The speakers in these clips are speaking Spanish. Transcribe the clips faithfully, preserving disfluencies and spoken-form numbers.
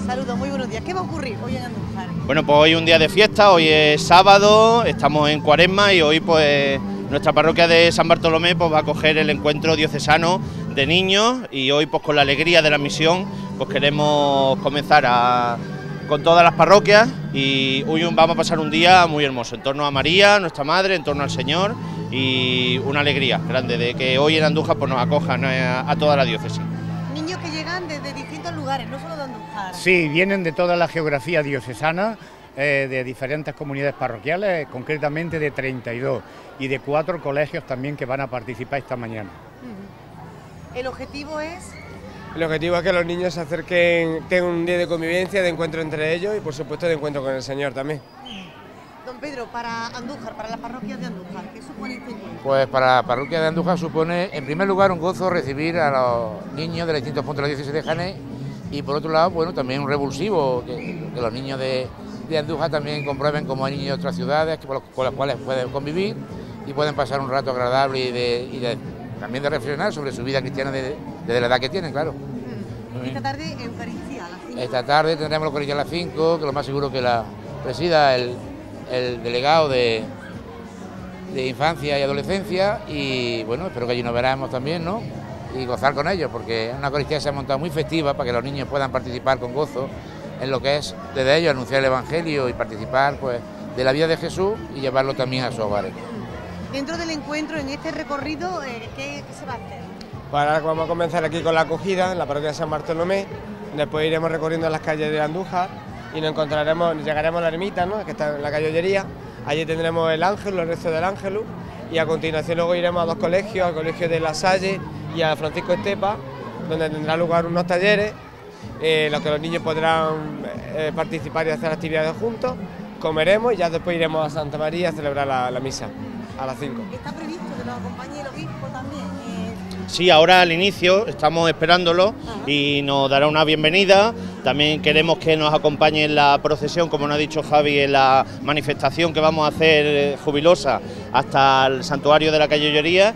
Saludos, muy buenos días. ¿Qué va a ocurrir hoy en Andújar? Bueno, pues hoy es un día de fiesta, hoy es sábado, estamos en Cuaresma y hoy pues nuestra parroquia de San Bartolomé pues va a acoger el encuentro diocesano de niños y hoy pues con la alegría de la misión pues queremos comenzar a, con todas las parroquias y hoy vamos a pasar un día muy hermoso en torno a María, nuestra Madre, en torno al Señor y una alegría grande de que hoy en Andújar pues nos acojan a, a toda la diócesis. Niños que llegan desde distintos lugares, no solo de Andújar. Sí, vienen de toda la geografía diocesana, eh, de diferentes comunidades parroquiales, concretamente de treinta y dos, y de cuatro colegios también que van a participar esta mañana. Uh-huh. El objetivo es... El objetivo es que los niños se acerquen, tengan un día de convivencia, de encuentro entre ellos y por supuesto de encuentro con el Señor también. Don Pedro, para Andújar, para las parroquias de Andújar, ¿qué supone este encuentro? Pues para la parroquia de Andújar supone, en primer lugar, un gozo recibir a los niños de los distintos puntos de la diócesis de Jaén y por otro lado, bueno, también un revulsivo, que, que los niños de, de Andújar también comprueben como hay niños de otras ciudades que, con, los, con las cuales pueden convivir y pueden pasar un rato agradable y, de, y de, también de reflexionar sobre su vida cristiana desde de la edad que tienen, claro. Mm. Esta tarde Eucaristía a las cinco. Esta tarde tendremos la Eucaristía a las cinco, que lo más seguro que la presida el, el delegado de, de Infancia y Adolescencia y bueno, espero que allí nos veremos también, ¿no? Y gozar con ellos, porque es una Eucaristía que se ha montado muy festiva para que los niños puedan participar con gozo en lo que es desde ellos anunciar el Evangelio y participar pues de la vida de Jesús y llevarlo también a sus hogares. Dentro del encuentro, en este recorrido, eh, ¿qué, ¿qué se va a hacer? Pues ahora vamos a comenzar aquí con la acogida en la parroquia de San Bartolomé, después iremos recorriendo las calles de Andújar y nos encontraremos, llegaremos a la ermita, ¿no?, que está en la calle Ollería, allí tendremos el ángel, el resto del ángelus y a continuación luego iremos a dos colegios, al colegio de La Salle y a Francisco Estepa, donde tendrá lugar unos talleres, eh, en los que los niños podrán eh, participar y hacer actividades juntos, comeremos y ya después iremos a Santa María a celebrar la, la misa a las cinco. ¿Está previsto que nos acompañe el obispo también? Eh... Sí, ahora al inicio estamos esperándolo y nos dará una bienvenida. También queremos que nos acompañe en la procesión, como nos ha dicho Javi, en la manifestación que vamos a hacer jubilosa hasta el santuario de la calle Ollería.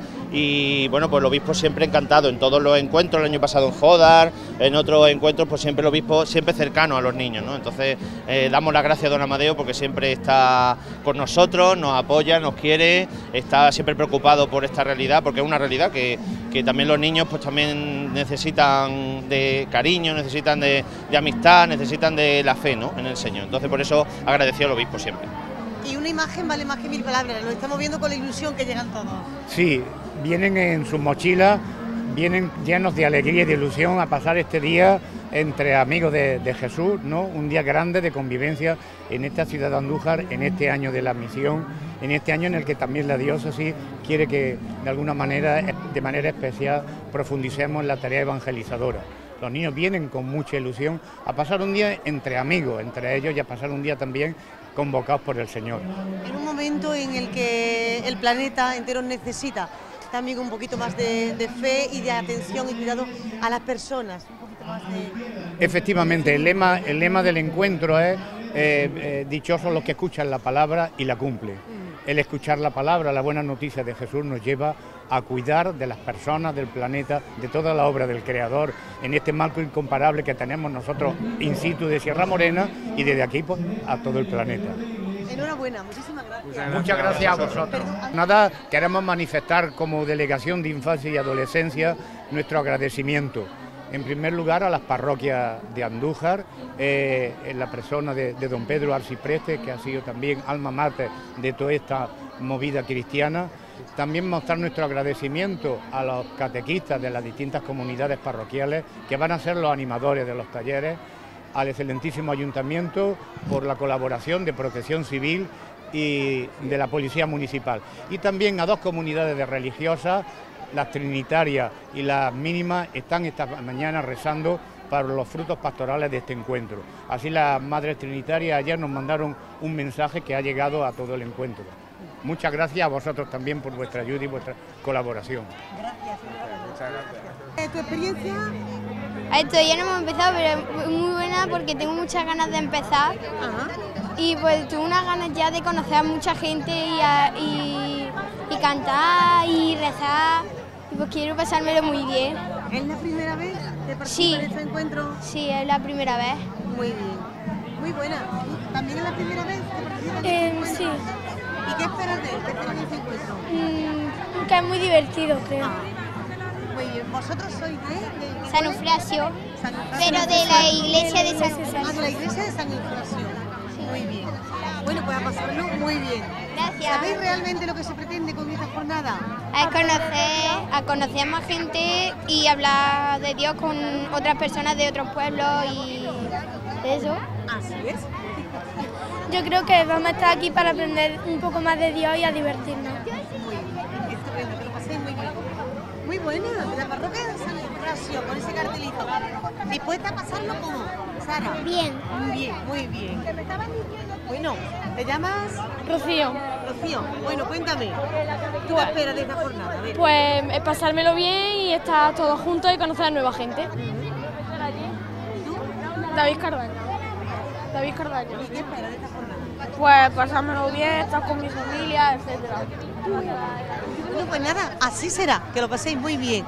Y bueno, pues el obispo siempre encantado en todos los encuentros, el año pasado en Jodar, en otros encuentros, pues siempre el obispo siempre cercano a los niños, ¿no? Entonces eh, damos las gracias a don Amadeo porque siempre está con nosotros, nos apoya, nos quiere, está siempre preocupado por esta realidad, porque es una realidad que, que también los niños pues también necesitan de cariño, necesitan de, de amistad, necesitan de la fe, ¿no?, en el Señor. Entonces por eso agradecido al obispo siempre. Y una imagen vale más que mil palabras, lo estamos viendo con la ilusión que llegan todos. Sí, vienen en sus mochilas, vienen llenos de alegría y de ilusión a pasar este día entre amigos de, de Jesús, ¿no? Un día grande de convivencia en esta ciudad de Andújar, en este año de la misión, en este año en el que también la diócesis quiere que de alguna manera, de manera especial, profundicemos en la tarea evangelizadora. Los niños vienen con mucha ilusión a pasar un día entre amigos, entre ellos, y a pasar un día también convocados por el Señor. En un momento en el que el planeta entero necesita también un poquito más de, de fe y de atención y cuidado a las personas, un poquito más de... Efectivamente, el lema, el lema del encuentro es eh, eh, dichosos los que escuchan la palabra y la cumplen. Mm. El escuchar la palabra, la buena noticia de Jesús nos lleva a cuidar de las personas, del planeta, de toda la obra del Creador, en este marco incomparable que tenemos nosotros in situ de Sierra Morena y desde aquí pues, a todo el planeta. Enhorabuena, muchísimas gracias. Muchas gracias, Muchas gracias a vosotros. Nada, queremos manifestar como Delegación de Infancia y Adolescencia nuestro agradecimiento. En primer lugar a las parroquias de Andújar, eh, en la persona de, de don Pedro Arcipreste, que ha sido también alma mater de toda esta movida cristiana. También mostrar nuestro agradecimiento a los catequistas de las distintas comunidades parroquiales que van a ser los animadores de los talleres, al excelentísimo ayuntamiento por la colaboración de Protección Civil y de la Policía Municipal. Y también a dos comunidades de religiosas, las trinitarias y las mínimas, están esta mañana rezando para los frutos pastorales de este encuentro. Así las madres trinitarias ayer nos mandaron un mensaje que ha llegado a todo el encuentro. Muchas gracias a vosotros también por vuestra ayuda y vuestra colaboración. Gracias. Muchas gracias. ¿Tu experiencia? Todavía no hemos empezado, pero es muy buena porque tengo muchas ganas de empezar. Ajá. Y pues tuve unas ganas ya de conocer a mucha gente y, a, y, y cantar y rezar. Y pues quiero pasármelo muy bien. ¿Es la primera vez que participas Sí. en este encuentro? Sí, es la primera vez. Muy bien. Muy buena. ¿También es la primera vez que participas en Eh, este sí, encuentro? ¿Y qué esperas de él? ¿Qué esperas de este encuentro? mm, que es muy divertido, creo. Ah, muy bien. ¿Vosotros sois de? de, de San Eufrasio, San Eufrasio. pero de la iglesia de San Ah, de Eufrasio. la iglesia de San Eufrasio. Muy bien. Bueno, pues a pasarlo muy bien. Gracias. ¿Sabéis realmente lo que se pretende con esta jornada? A conocer, a conocer a más gente y hablar de Dios con otras personas de otros pueblos y eso. Así es. Yo creo que vamos a estar aquí para aprender un poco más de Dios y a divertirnos. Muy bien. Estupendo, que lo paséis muy bien. Muy buena, de la parroquia de San Eufrasio, con ese cartelito. ¿Dispuesta a pasarlo cómo, Sara? Bien. Bien, muy bien. Bueno, ¿te llamas? Rocío, Rocío. Bueno, cuéntame. ¿Qué te esperas de esta jornada? A ver. pues eh, pasármelo bien y estar todos juntos y conocer a nueva gente. David Cardaña. David Cardaña. ¿Y qué esperas de esta jornada? Pues pasármelo bien, estar con mi familia, etcétera. Bueno, pues nada, así será, que lo paséis muy bien.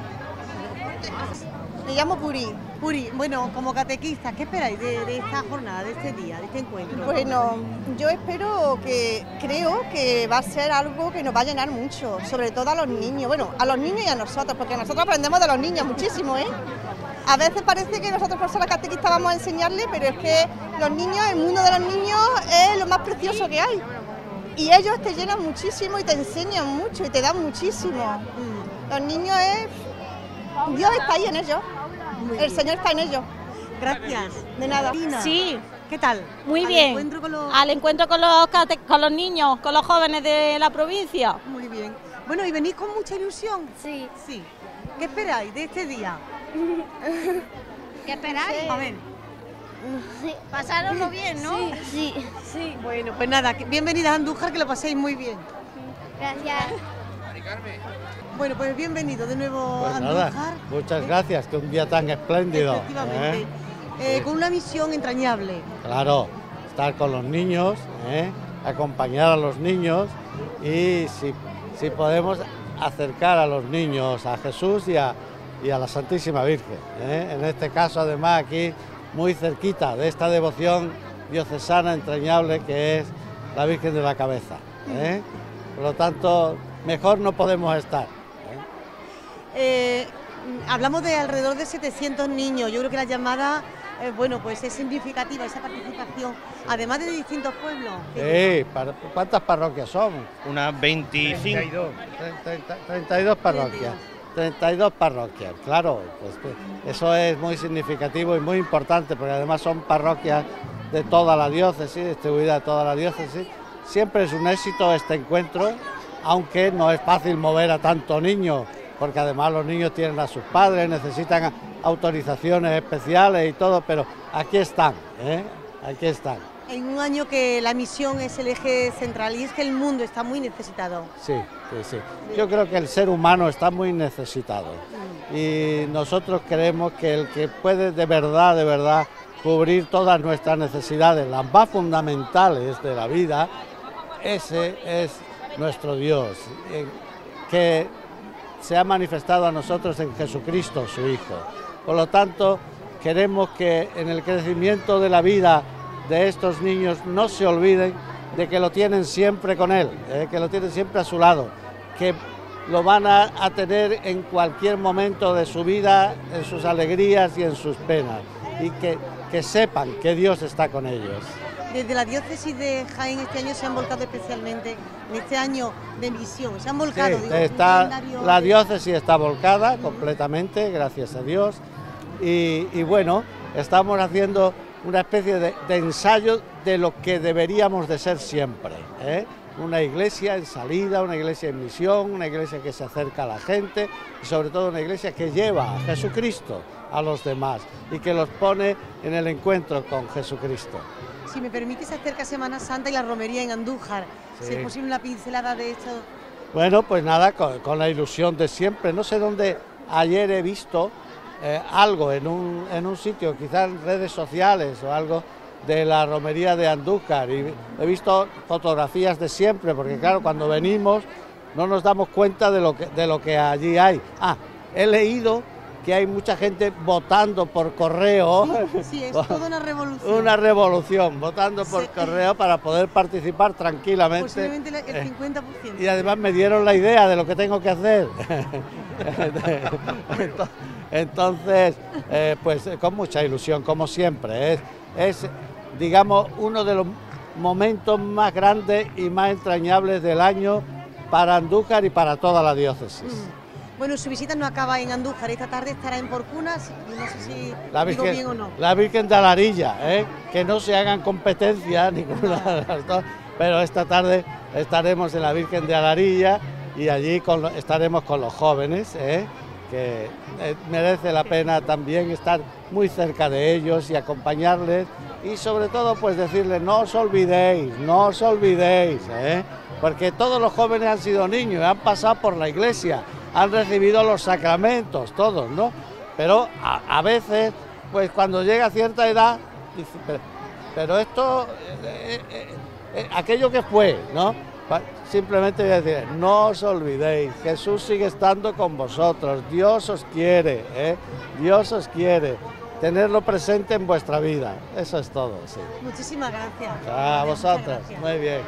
Me llamo Puri. Puri, bueno, como catequista, ¿qué esperáis de, de esta jornada, de este día, de este encuentro? Bueno, yo espero que, creo que va a ser algo que nos va a llenar mucho, sobre todo a los niños, bueno, a los niños y a nosotros, porque nosotros aprendemos de los niños muchísimo, ¿eh? A veces parece que nosotros por ser las catequistas vamos a enseñarles, pero es que los niños, el mundo de los niños es lo más precioso que hay. Y ellos te llenan muchísimo y te enseñan mucho y te dan muchísimo. Los niños es... Dios está ahí en ellos, el Señor está en ellos. Gracias. De nada. Sí, ¿Qué tal? muy Al bien. encuentro con los... Al encuentro con los, cate- con los niños, con los jóvenes de la provincia. Muy bien. Bueno, ¿y venís con mucha ilusión? Sí. Sí. ¿Qué esperáis de este día? ¿Qué esperáis? A ver. Pasároslo bien, ¿no? Sí, sí. Bueno, pues nada, que- bienvenidas a Andújar, que lo paséis muy bien. Gracias. Bueno, pues bienvenido de nuevo Pues a nada, Andújar. muchas gracias, que un día tan espléndido. Efectivamente. ¿eh? Eh, con una misión entrañable. Claro, estar con los niños, ¿eh? acompañar a los niños y si, si podemos acercar a los niños a Jesús y a, y a la Santísima Virgen. ¿eh? En este caso, además, aquí muy cerquita de esta devoción diocesana entrañable que es la Virgen de la Cabeza. ¿eh? Por lo tanto, mejor no podemos estar. Eh, hablamos de alrededor de setecientos niños. Yo creo que la llamada, eh, bueno, pues es significativa esa participación, además de distintos pueblos. Sí, par- ¿cuántas parroquias somos? Unas veinticinco. treinta y dos. treinta, treinta y dos parroquias. treinta y dos parroquias, claro, pues que eso es muy significativo y muy importante, porque además son parroquias de toda la diócesis, distribuidas de toda la diócesis. Siempre es un éxito este encuentro, aunque no es fácil mover a tantos niños, porque además los niños tienen a sus padres, necesitan autorizaciones especiales y todo, pero aquí están, ¿eh? aquí están. En un año que la misión es el eje central y es que el mundo está muy necesitado. Sí, sí, sí. Yo creo que el ser humano está muy necesitado y nosotros creemos que el que puede de verdad, de verdad, cubrir todas nuestras necesidades, las más fundamentales de la vida, ese es nuestro Dios, eh, que se ha manifestado a nosotros en Jesucristo, su Hijo. Por lo tanto, queremos que en el crecimiento de la vida de estos niños no se olviden de que lo tienen siempre con Él, eh, que lo tienen siempre a su lado, que lo van a, a tener en cualquier momento de su vida, en sus alegrías y en sus penas, y que, que sepan que Dios está con ellos. Desde la diócesis de Jaén este año se han volcado especialmente, en este año de misión, se han volcado. Sí, digo, está, un calendario la de- diócesis está volcada completamente, gracias a Dios, y, y bueno, estamos haciendo una especie de, de ensayo de lo que deberíamos de ser siempre, ¿eh? Una iglesia en salida, una iglesia en misión, una iglesia que se acerca a la gente y sobre todo una iglesia que lleva a Jesucristo a los demás y que los pone en el encuentro con Jesucristo. Si me permite, se acerca Semana Santa y la romería en Andújar. Sí. Si es posible una pincelada de esto. Bueno, pues nada, con, con la ilusión de siempre. No sé dónde ayer he visto eh, algo en un, en un sitio, quizás en redes sociales o algo, de la romería de Andújar. Y he visto fotografías de siempre, porque claro, cuando venimos no nos damos cuenta de lo que, de lo que allí hay. Ah, he leído que hay mucha gente votando por correo. Sí, es toda una revolución. Una revolución, votando por Sí. correo para poder participar tranquilamente. Posiblemente el cincuenta por ciento. Y además me dieron la idea de lo que tengo que hacer. Entonces, eh, pues con mucha ilusión, como siempre. Es, es, digamos, uno de los momentos más grandes y más entrañables del año para Andújar y para toda la diócesis. Mm. Bueno, su visita no acaba en Andújar, esta tarde estará en Porcunas, no sé si La digo Virgen, bien o no. la Virgen de Alarilla, ¿eh? Que no se hagan competencias ninguna de las dos, pero esta tarde estaremos en la Virgen de Alarilla y allí con lo- estaremos con los jóvenes, ¿eh? Que eh, merece la pena también estar muy cerca de ellos y acompañarles y sobre todo pues decirles no os olvidéis, no os olvidéis, ¿eh? Porque todos los jóvenes han sido niños, han pasado por la iglesia, han recibido los sacramentos, todos, ¿no? Pero a, a veces, pues cuando llega a cierta edad, dice, pero, pero esto, eh, eh, eh, aquello que fue, ¿no? Pa- Simplemente voy a decir, no os olvidéis, Jesús sigue estando con vosotros, Dios os quiere, ¿eh? Dios os quiere, tenerlo presente en vuestra vida, eso es todo, sí. Muchísimas gracias. A Vale, muchas vosotros, gracias. muy bien.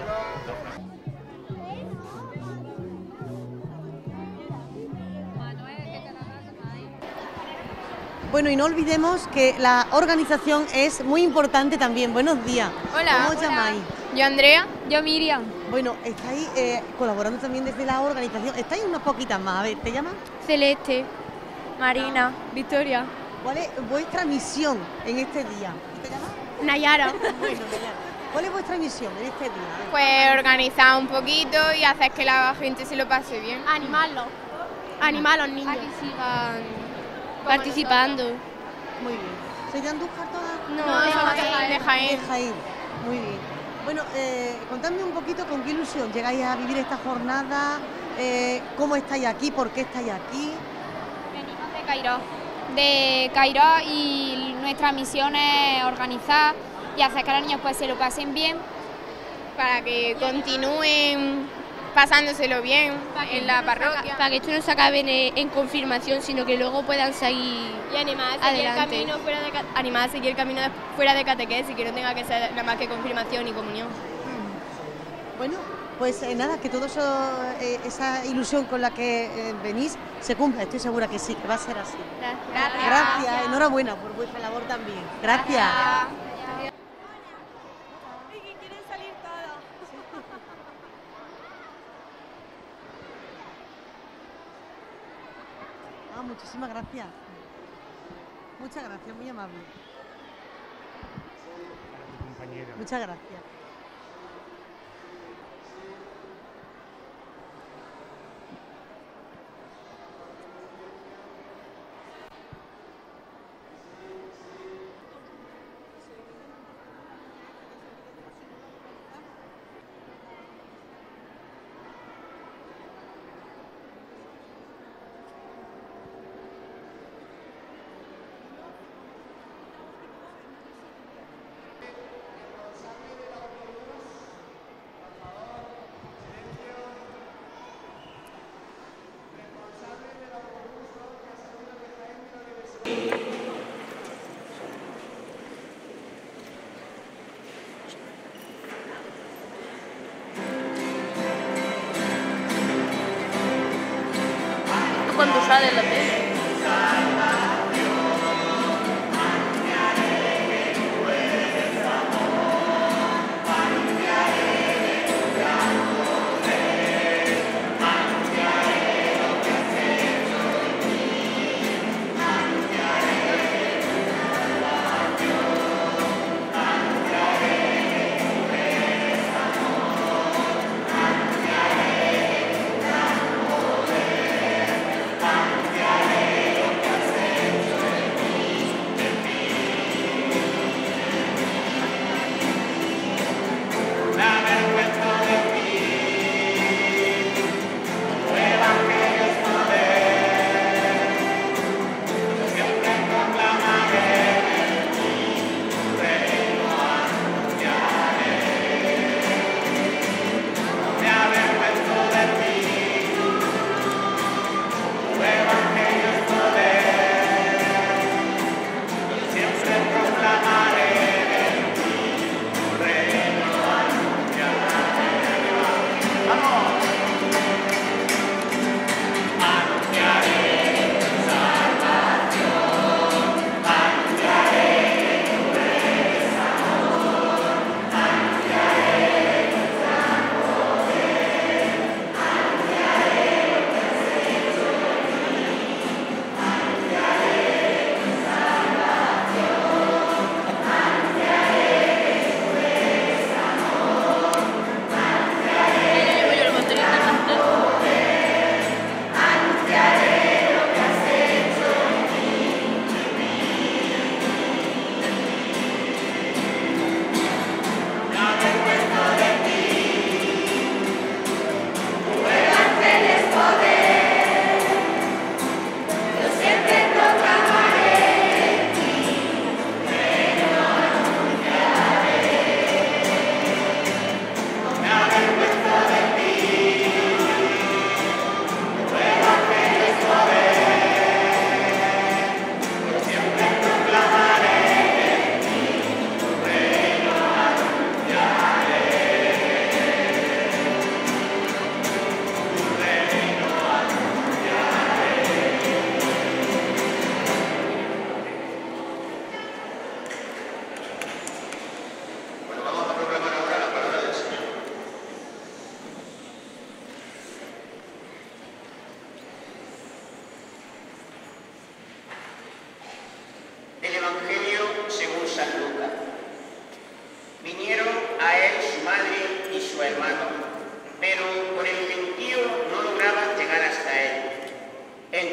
Bueno, y no olvidemos que la organización es muy importante también. Buenos días. Hola. ¿Cómo os Hola. llamáis? Yo Andrea. Yo Miriam. Bueno, estáis eh, colaborando también desde la organización. Estáis unas poquitas más. A ver, ¿te llamas? Celeste, Marina, Victoria. ¿Cuál es vuestra misión en este día? ¿Te llamas? Nayara. Bueno, Nayara. ¿Cuál es vuestra misión en este día? A ver. Pues organizar un poquito y hacer que la gente se lo pase bien. Animarlos. Animar a los niños. A que sigan Participando. Muy bien. ¿Sois de Andújar todas? No, no, de Jaén. De Jaén. Muy bien. Bueno, eh, contadme un poquito con qué ilusión llegáis a vivir esta jornada, eh, cómo estáis aquí, por qué estáis aquí. Venimos de Cairós. De Cairós y nuestra misión es organizar y hacer que los niños pues se lo pasen bien para que continúen pasándoselo bien en la parroquia. Para que esto no se acabe en, en confirmación, sino que luego puedan seguir Y animar a seguir el adelante. camino fuera de ca- animar a seguir el camino de- fuera de catequesis, que no tenga que ser nada más que confirmación y comunión. Bueno, pues eh, nada, que todo eso, eh, esa ilusión con la que eh, venís se cumpla. Estoy segura que sí, que va a ser así. Gracias. Gracias, enhorabuena por vuestra labor también. Gracias. Ah, muchísimas gracias. Muchas gracias, muy amable. Compañera. Muchas gracias. Cuando sale la tele. Amen.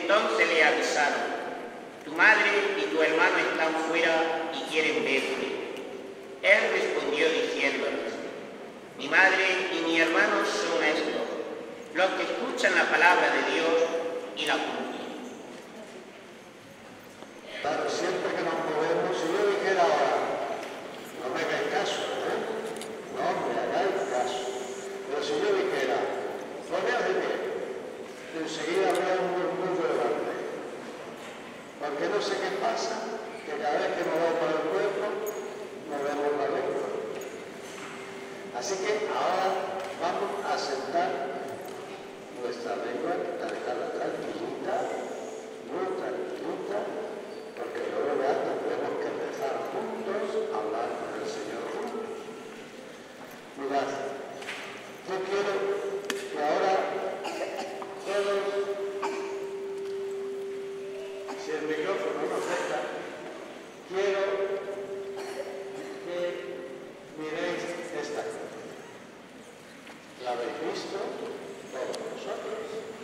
Entonces le avisaron: tu madre y tu hermano están fuera y quieren verte. Él respondió diciéndoles: mi madre y mi hermano son estos, los que escuchan la palabra de Dios y la cumplen. Siempre que nos movemos, si yo dijera ahora, no me hagáis caso, ¿eh? No me hagáis caso. Pero si yo dijera, poneos de pie, enseguida habrá un murmullo delante. Porque no sé qué pasa, que cada vez que me voy por el cuerpo, movemos la lengua. Así que ahora vamos a sentar nuestra lengua, a dejarla tranquilita, muy tranquilita, porque luego ya tendremos que empezar juntos a hablar con el Señor juntos. Mirad, yo quiero que ahora todos, si el micrófono nos deja, quiero que miréis esta cosa. ¿La habéis visto todos vosotros?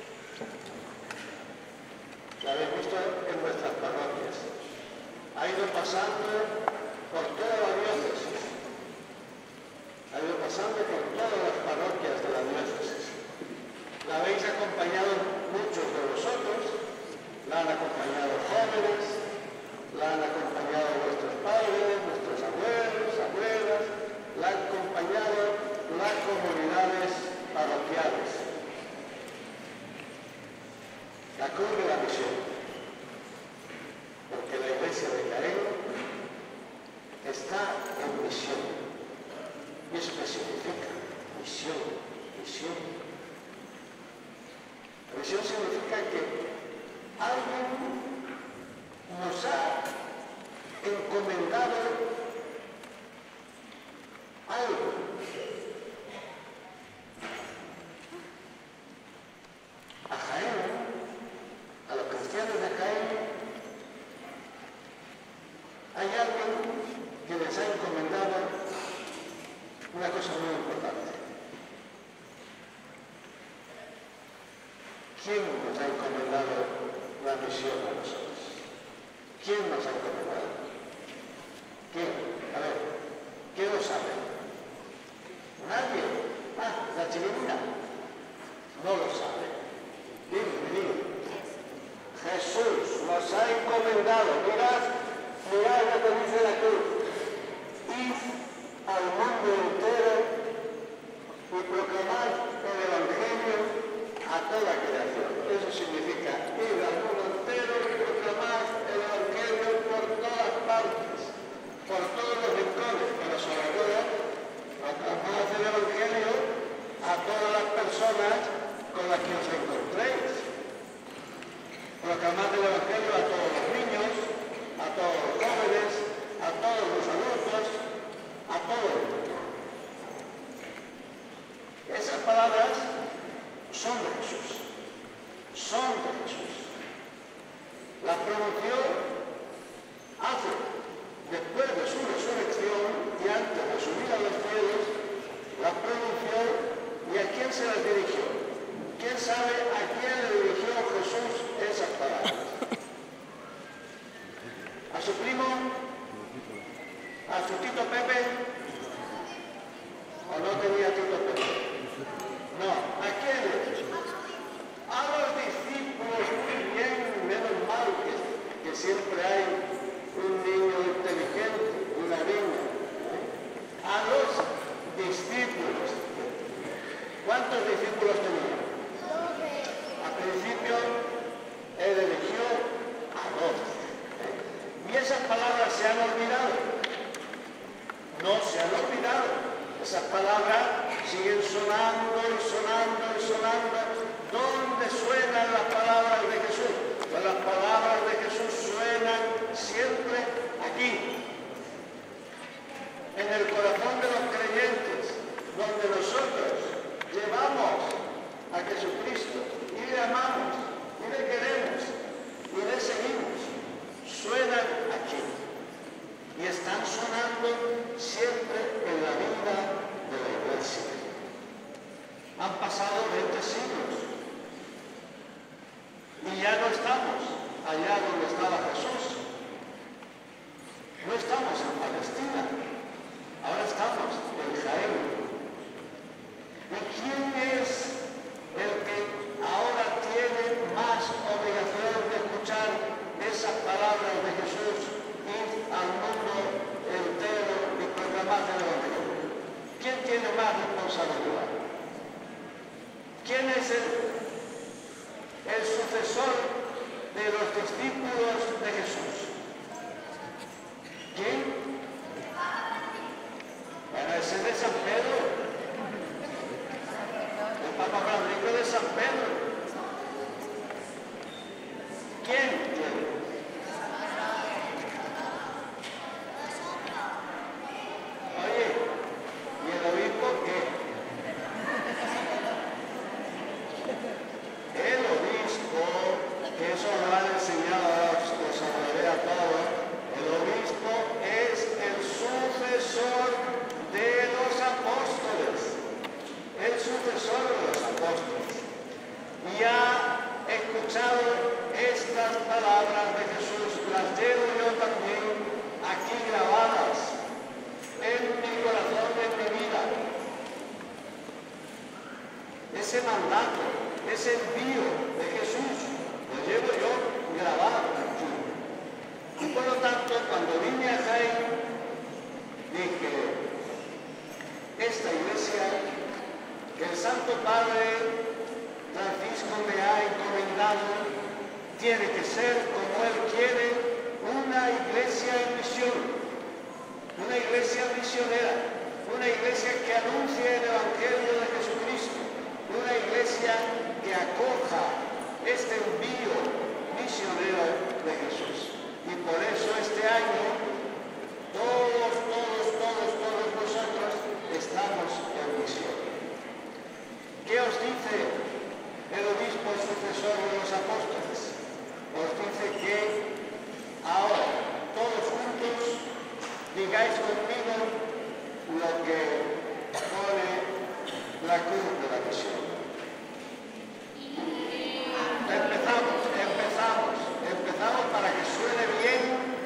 La habéis visto en nuestras parroquias. Ha ido pasando por toda la diócesis. Ha ido pasando por todas las parroquias de la diócesis. La habéis acompañado muchos de vosotros, la han acompañado jóvenes, la han acompañado vuestros padres, vuestros abuelos, abuelas, la han acompañado las comunidades parroquiales. La cruz de la misión, porque la iglesia de Jaén está en misión. ¿Y eso qué significa? Misión, misión. La misión significa que alguien nos ha encomendado algo. A Jaén, a los cristianos de Jaén, hay alguien que les ha encomendado una cosa muy importante. ¿Quién nos ha encomendado la misión a nosotros? ¿Quién nos ha encomendado? ¿Quién? A ver, ¿quién lo sabe? ¿Nadie? Ah, la chirimina. No lo sabe. Dime, dime. Jesús nos ha encomendado. Mirad, mirad lo que dice la cruz. Id al mundo entero y proclamad el Evangelio a toda creación. Eso significa ir al mundo entero y proclamar el Evangelio por todas partes, por todos los rincones, pero sobre todo proclamad el Evangelio a todas las personas con las que os encontréis. Proclamad el Evangelio a todos los niños, a todos los jóvenes, a todos los adultos, a todos. Esas palabras son de Jesús, son de Jesús. La pronunció hace, después de su resurrección y antes de subir a los cielos, la pronunció. ¿Y a quién se las dirigió? ¿Quién sabe a quién le dirigió Jesús esas palabras? ¿A su primo? ¿A su Tito Pepe? ¿O no tenía Tito Pepe? No. ¿A quién? A los discípulos. Muy bien, menos mal que, que siempre hay un niño inteligente, una niña. A los discípulos. ¿Cuántos discípulos tenía? Al principio, él eligió a doce. ¿Y esas palabras se han olvidado? No se han olvidado. Esas palabras siguen sonando y sonando y sonando. ¿Dónde suenan las palabras de Jesús? Pues las palabras de Jesús suenan siempre aquí, en el corazón de los creyentes, donde nosotros llevamos a Jesucristo y le amamos, y le queremos, y le seguimos. Suenan aquí y están sonando siempre en la vida de la iglesia. Han pasado veinte siglos. Y ya no estamos allá donde estaba Jesús. No estamos en Palestina. Ahora estamos en Jaén. ¿Y quién es el que ahora tiene más obligación de escuchar esas palabras de Jesús, ir al mundo entero y proclamar el Evangelio? ¿Quién tiene más responsabilidad? ¿Quién es el, el sucesor de los discípulos de Jesús? ¿Quién? Bueno, ese de San Pedro. El Papa Francisco de San Pedro. ¿Quién tiene? Oye, ¿y el obispo qué? El obispo, que eso lo han enseñado a los, los sabré a todos, el obispo es el sucesor de los apóstoles, el sucesor de los apóstoles. Y ha escuchado estas palabras de Jesús, las llevo yo también aquí grabadas en mi corazón, en mi vida. Ese mandato, ese envío de Jesús, lo llevo yo grabado aquí. Y por lo tanto, cuando vine a Jaén, dije, esta iglesia que el Santo Padre Francisco me ha encomendado, tiene que ser, como él quiere, una iglesia en misión, una iglesia misionera, una iglesia que anuncie el Evangelio de Jesucristo, una iglesia que acoja este envío misionero de Jesús. Y por eso este año, todos, todos, todos, todos nosotros estamos en misión. ¿Qué os dice el obispo sucesor de los apóstoles? Os dice que ahora, todos juntos, digáis conmigo lo que pone la cruz de la misión. Empezamos, empezamos, empezamos para que suene bien,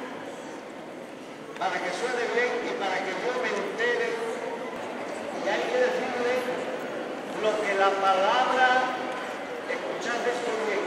para que suene bien y para que yo me entere. Y hay que decirle lo que la palabra, escuchad esto bien,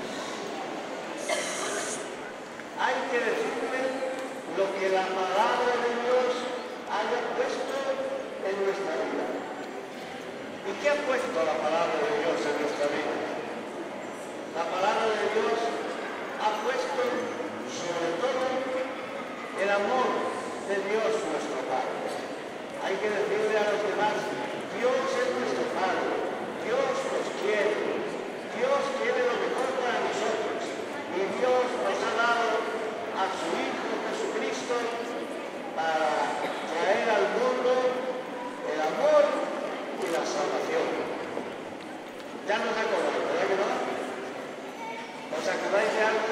hay que decirle lo que la palabra de Dios haya puesto en nuestra vida. ¿Y qué ha puesto la palabra de Dios en nuestra vida? La palabra de Dios ha puesto sobre todo el amor de Dios nuestro Padre. Hay que decirle a los demás, Dios es nuestro Padre, Dios nos quiere, Dios quiere lo mejor para nosotros y Dios nos ha dado a su Hijo Jesucristo para traer al mundo el amor y la salvación. Ya nos acordáis, ¿verdad que no? ¿Os acordáis de algo?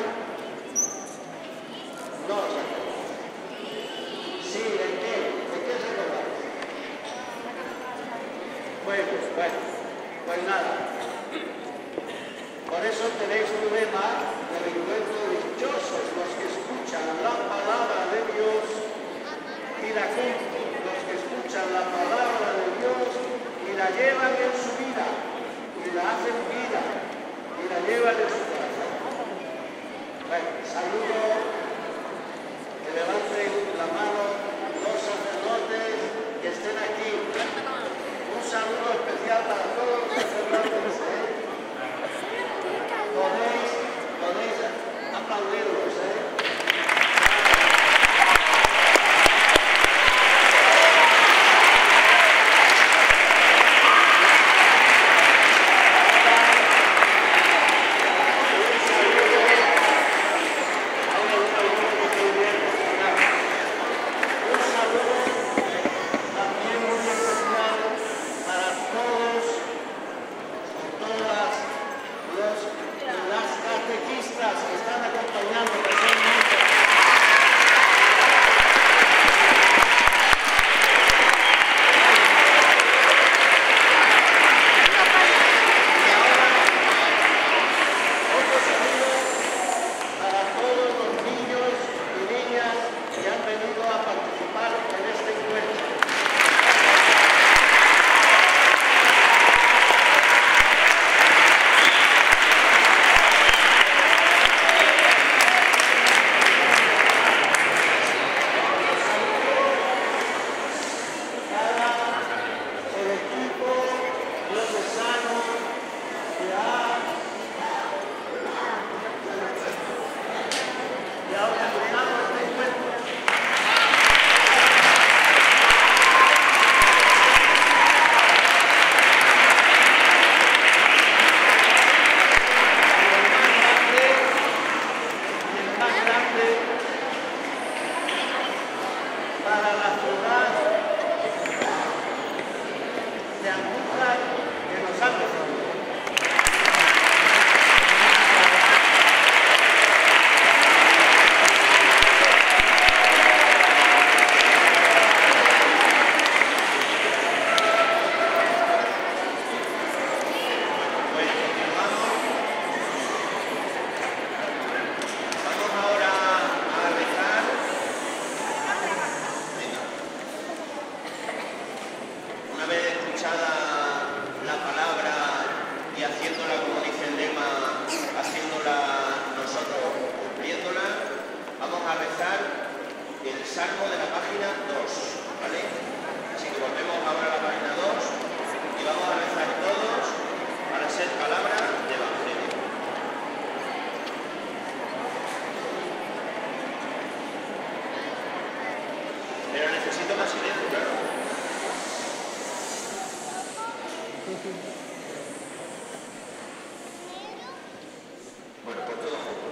No os acordáis. Sí, ¿de qué? ¿De qué os acordáis? Bueno, bueno, pues nada. Por eso tenéis un lema del encuentro: dichosos los que escuchan la palabra de Dios y la cumplen, los que escuchan la palabra de Dios y la llevan en su vida, y la hacen vida, y la llevan en su corazón. Bueno, saludo, que levanten la mano los sacerdotes que estén aquí. Un saludo especial para todos los sacerdotes, ¿eh? Podéis, podéis aplaudirlos, ¿eh? Salmo de la página dos, ¿vale? Así que volvemos ahora a la página dos y vamos a rezar todos para ser palabra de Evangelio. Pero necesito más silencio, claro. Bueno, pues todo junto.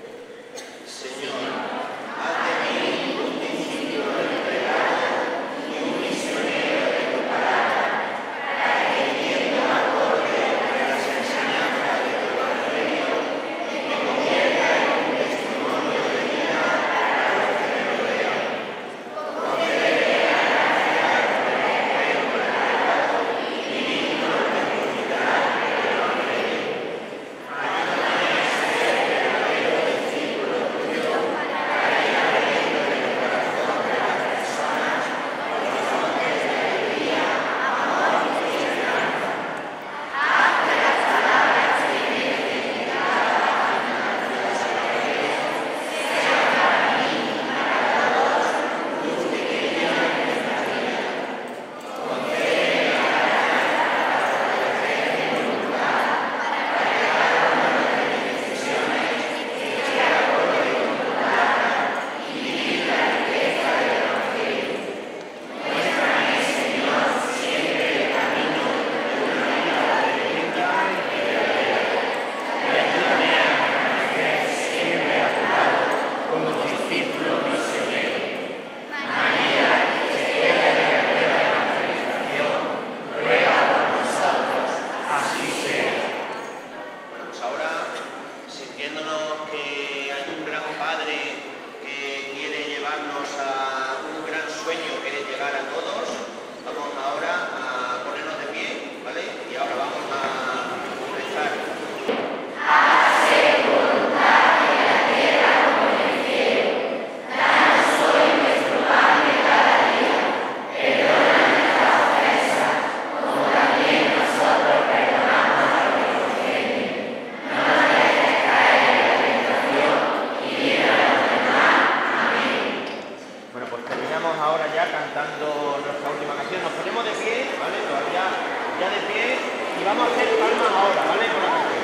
Señor, haz de mí un discípulo del pecado y un misionero de tu palabra, para que viviendo acorde con las enseñanzas de tu Evangelio, me convierta en un testimonio de vida para los que me rodean. Concédeme la gracia de romper con el pecado y vivir con la dignidad del Evangelio. Ayúdame a ser verdadero discípulo tuyo para ir abriendo en el corazón de las personas horizontes de alegría, amor y esperanza. Haz de las palabras que vienen de cada página de los evangelios sean para mí y para todos luz que ilumina nuestra vida. Concédeme la gracia para obedecer mi voluntad, para llevar a buenas decisiones, estar acorde con tu palabra y vivir la riqueza del Evangelio. Muéstrame, Señor, siempre el camino de una vida auténtica y verdadera. Y ayúdame a permanecer siempre a tu lado como discípulo misionero. María, estrella de la nueva evangelización, ruega por nosotros, así sea. Bueno, pues ahora, sintiéndonos que hay un gran Padre que quiere llevarnos a un gran sueño que es llegar a todos, vamos ahora a ponernos de pie, ¿vale? Y ahora vamos a rezar. Hágase tu voluntad en la tierra como en el cielo. Danos hoy nuestro pan de cada día. Perdona nuestras ofensas, como también nosotros perdonamos a los que nos ofenden. No nos dejes caer en la tentación y líbranos del mal. Amén. Bueno, pues terminamos ahora ya cantando nuestra última canción. Nos ponemos de pie, ¿vale? Todavía ya de pie y vamos a hacer palmas ahora, ¿vale? Con la canción.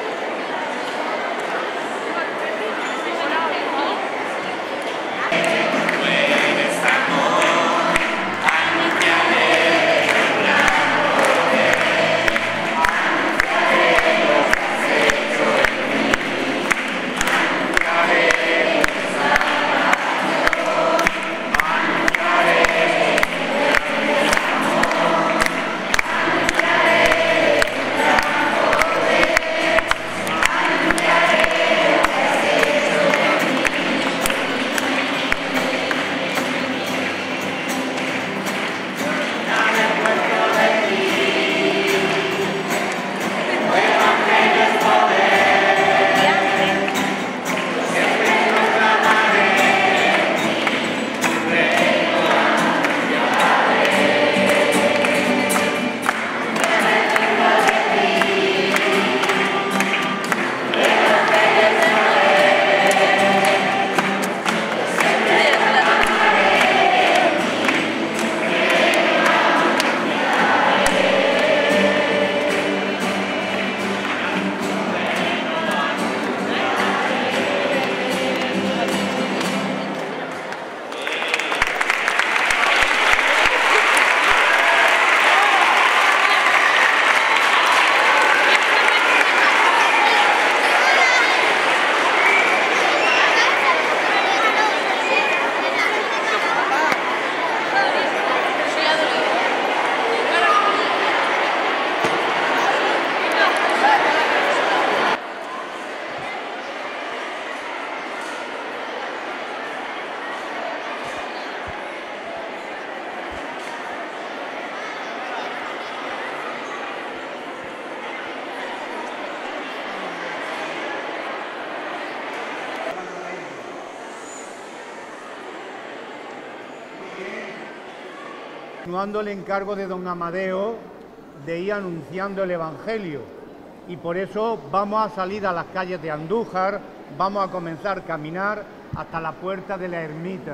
continuando el encargo de don Amadeo de ir anunciando el Evangelio. Y por eso vamos a salir a las calles de Andújar, vamos a comenzar a caminar hasta la puerta de la ermita.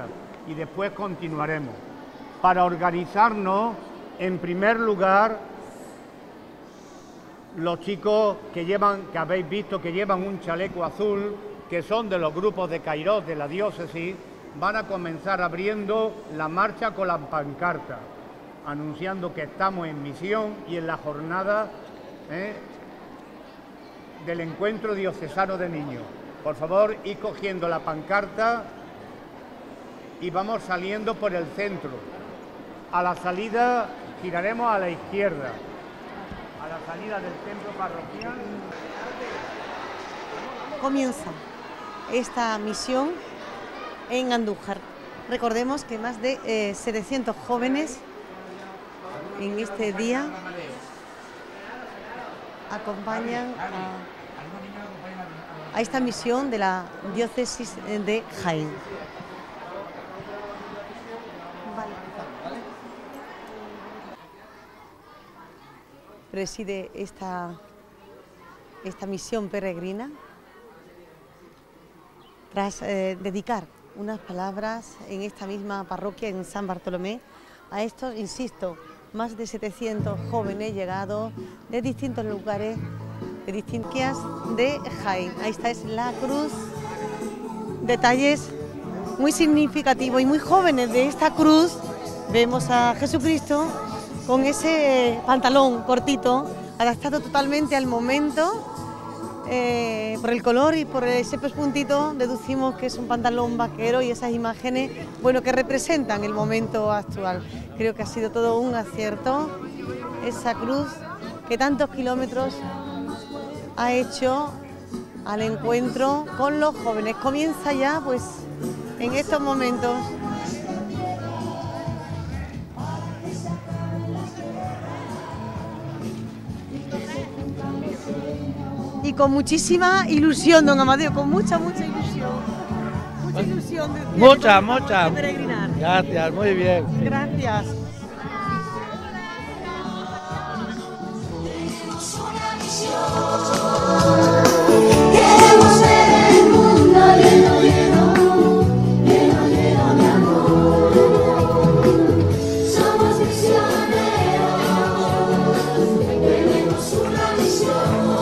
y después continuaremos. Para organizarnos, en primer lugar, los chicos que llevan, que habéis visto que llevan un chaleco azul, que son de los grupos de Cairós de la diócesis, van a comenzar abriendo la marcha con la pancarta, anunciando que estamos en misión y en la jornada ¿eh? del encuentro diocesano de niños. Por favor, id cogiendo la pancarta y vamos saliendo por el centro. A la salida giraremos a la izquierda, a la salida del templo parroquial. Comienza esta misión en Andújar. Recordemos que más de eh, setecientos jóvenes en este día acompañan a, a esta misión de la diócesis de Jaén. Preside esta, esta misión peregrina tras eh, dedicar unas palabras en esta misma parroquia en San Bartolomé a estos, insisto, más de setecientos jóvenes llegados de distintos lugares, de distintas de Jaén. Ahí está, es la cruz, detalles muy significativos y muy jóvenes de esta cruz. Vemos a Jesucristo con ese pantalón cortito, adaptado totalmente al momento. Eh, por el color y por ese puntito deducimos que es un pantalón vaquero y esas imágenes, bueno, que representan el momento actual. Creo que ha sido todo un acierto, esa cruz que tantos kilómetros ha hecho al encuentro con los jóvenes. Comienza ya, pues, en estos momentos. Y con muchísima ilusión, don Amadeo, con mucha, mucha ilusión. Mucha ilusión de, de, mucha, de, mucha. de peregrinar. Gracias, muy bien. Gracias. Queremos ver el mundo lleno, lleno, lleno, lleno de amor. Somos misioneros, tenemos una misión.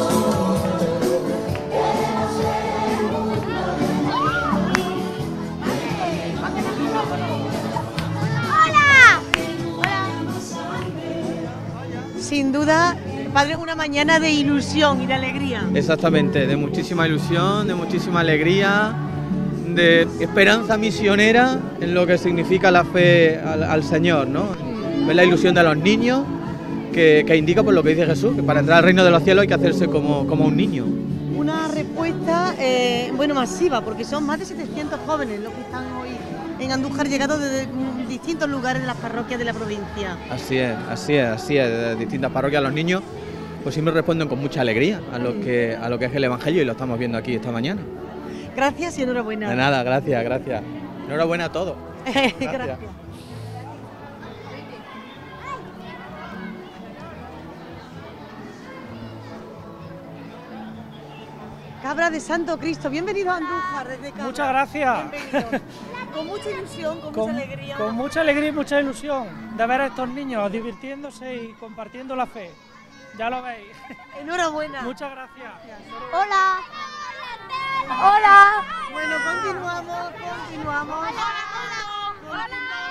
Sin duda, padre, una mañana de ilusión y de alegría. Exactamente, de muchísima ilusión, de muchísima alegría, de esperanza misionera en lo que significa la fe al, al Señor, ¿no? Ver la ilusión de los niños, que, que indica por lo que dice Jesús, que para entrar al reino de los cielos hay que hacerse como, como un niño. Una respuesta, eh, bueno, masiva, porque son más de setecientos jóvenes los que están hoy en Andújar, llegados desde distintos lugares de las parroquias de la provincia. Así es, así es, así es, de distintas parroquias los niños pues siempre responden con mucha alegría a lo que a lo que es el Evangelio y lo estamos viendo aquí esta mañana. Gracias y enhorabuena. De nada, gracias, gracias. Enhorabuena a todos. Gracias. Gracias. Cabra de Santo Cristo, bienvenido a Andújar desde Cabra. Muchas gracias. Bienvenido. Con mucha ilusión, con, con mucha alegría. Con mucha alegría y mucha ilusión de ver a estos niños divirtiéndose y compartiendo la fe. Ya lo veis. Enhorabuena. Muchas gracias. Hola. Hola. Bueno, continuamos, continuamos. Hola.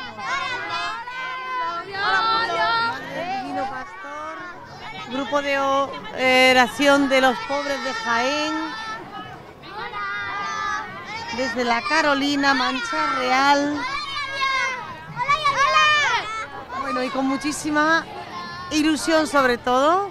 Hola. El Divino Pastor. Grupo de oración de los pobres de Jaén. Desde la Carolina, Mancha Real. Bueno, y con muchísima ilusión sobre todo.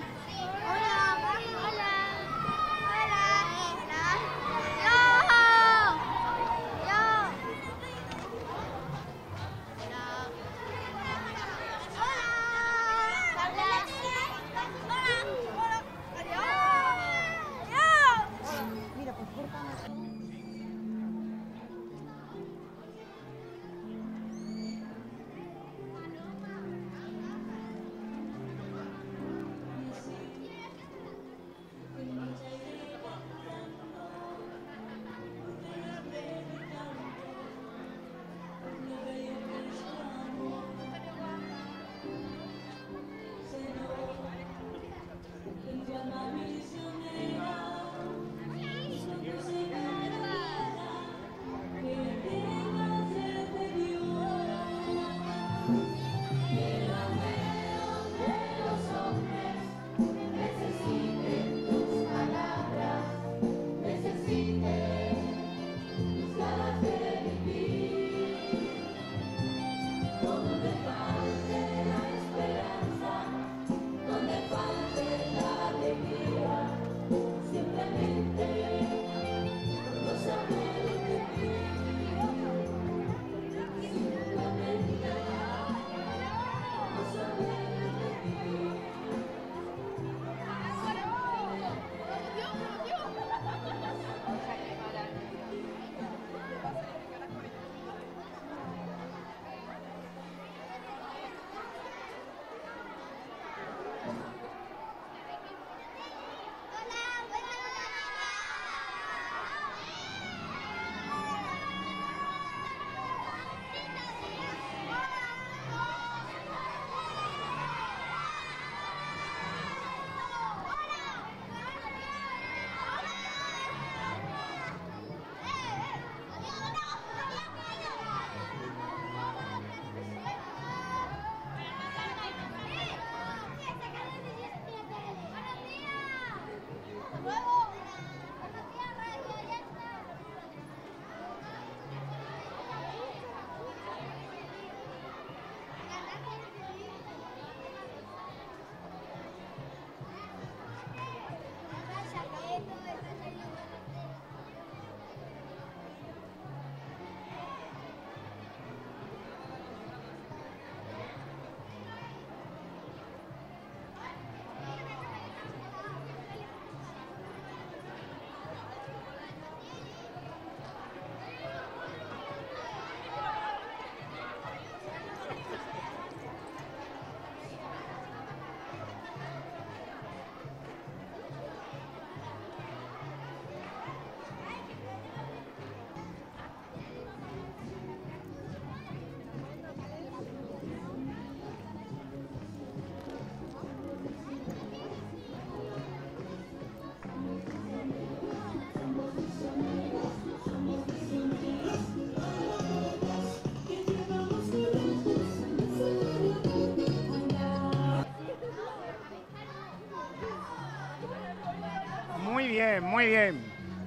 bien, muy bien.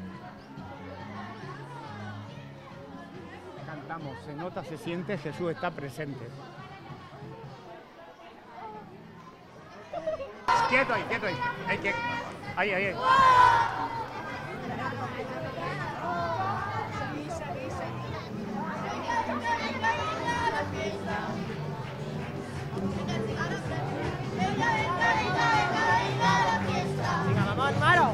Cantamos, se nota, se siente, Jesús está presente. Quieto ahí, quieto ahí. Hay que... Ahí, ahí, ahí. Venga, vamos, hermano.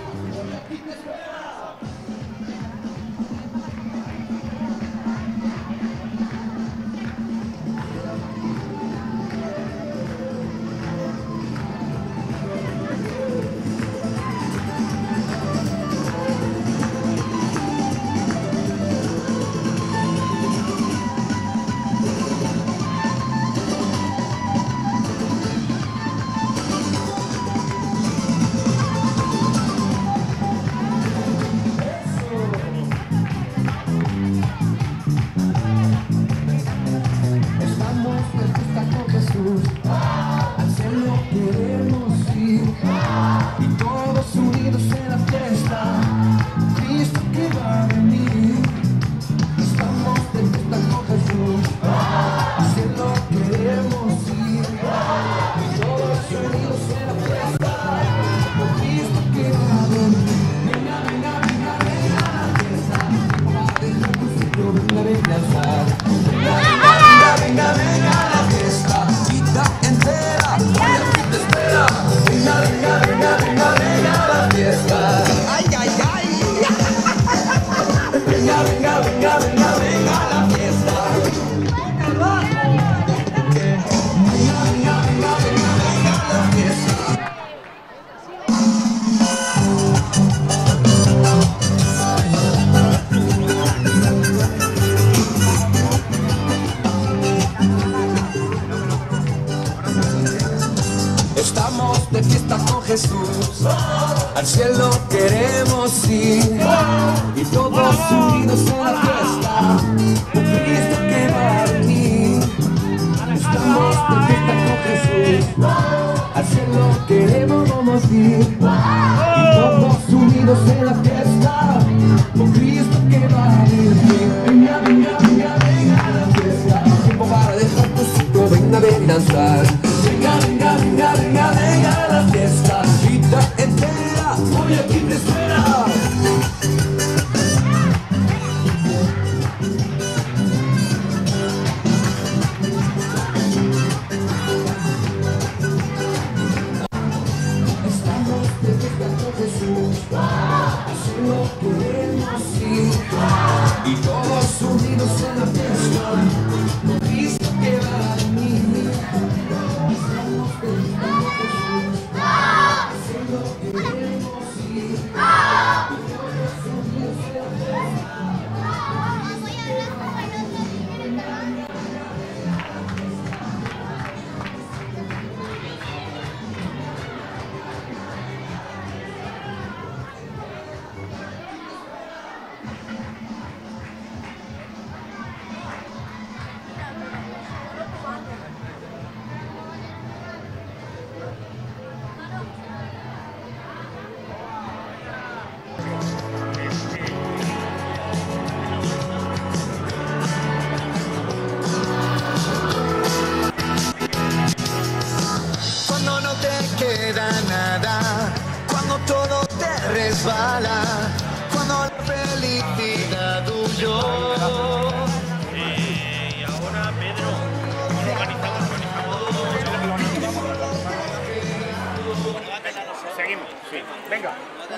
Estamos de fiesta con Jesús, al cielo queremos ir, y todos unidos en la fiesta, con Cristo que va a venir. Estamos de fiesta con Jesús, al cielo queremos vamos ir, y todos unidos en la fiesta, con Cristo que va a venir. Venga, venga, venga, venga a la fiesta, tiempo para dejar tu sitio, venga, ven a danzar. Venga, venga, venga, venga, venga a la fiesta, vida entera, hoy aquí te espera. Estamos de fiesta con Jesús, así lo queremos ir, y todos unidos en la fiesta, con Cristo que va a venir. Cuando no te queda nada, cuando todo te resbala, cuando la felicidad huyó. Eh, y ahora, Pedro, ¿cómo lo organizamos? Seguimos, sí. Venga.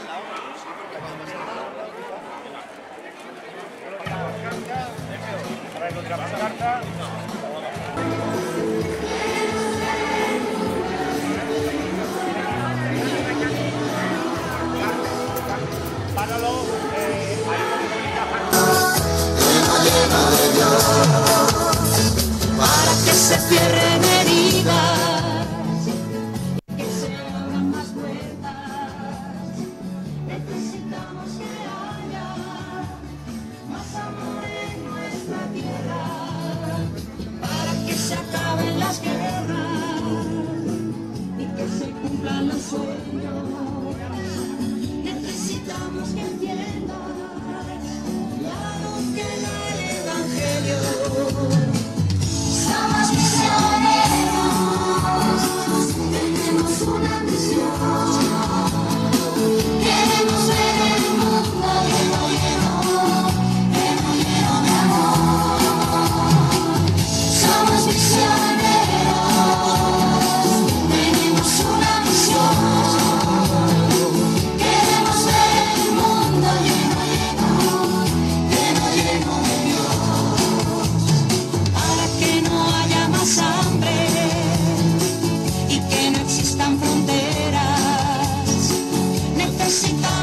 Trae otra pancarta. Páralo. Llena de Dios, para que se cierren heridas, que se abran más puertas. Necesitamos que haya más amor en nuestra tierra, para que se acaben las guerras y que se cumplan los sueños.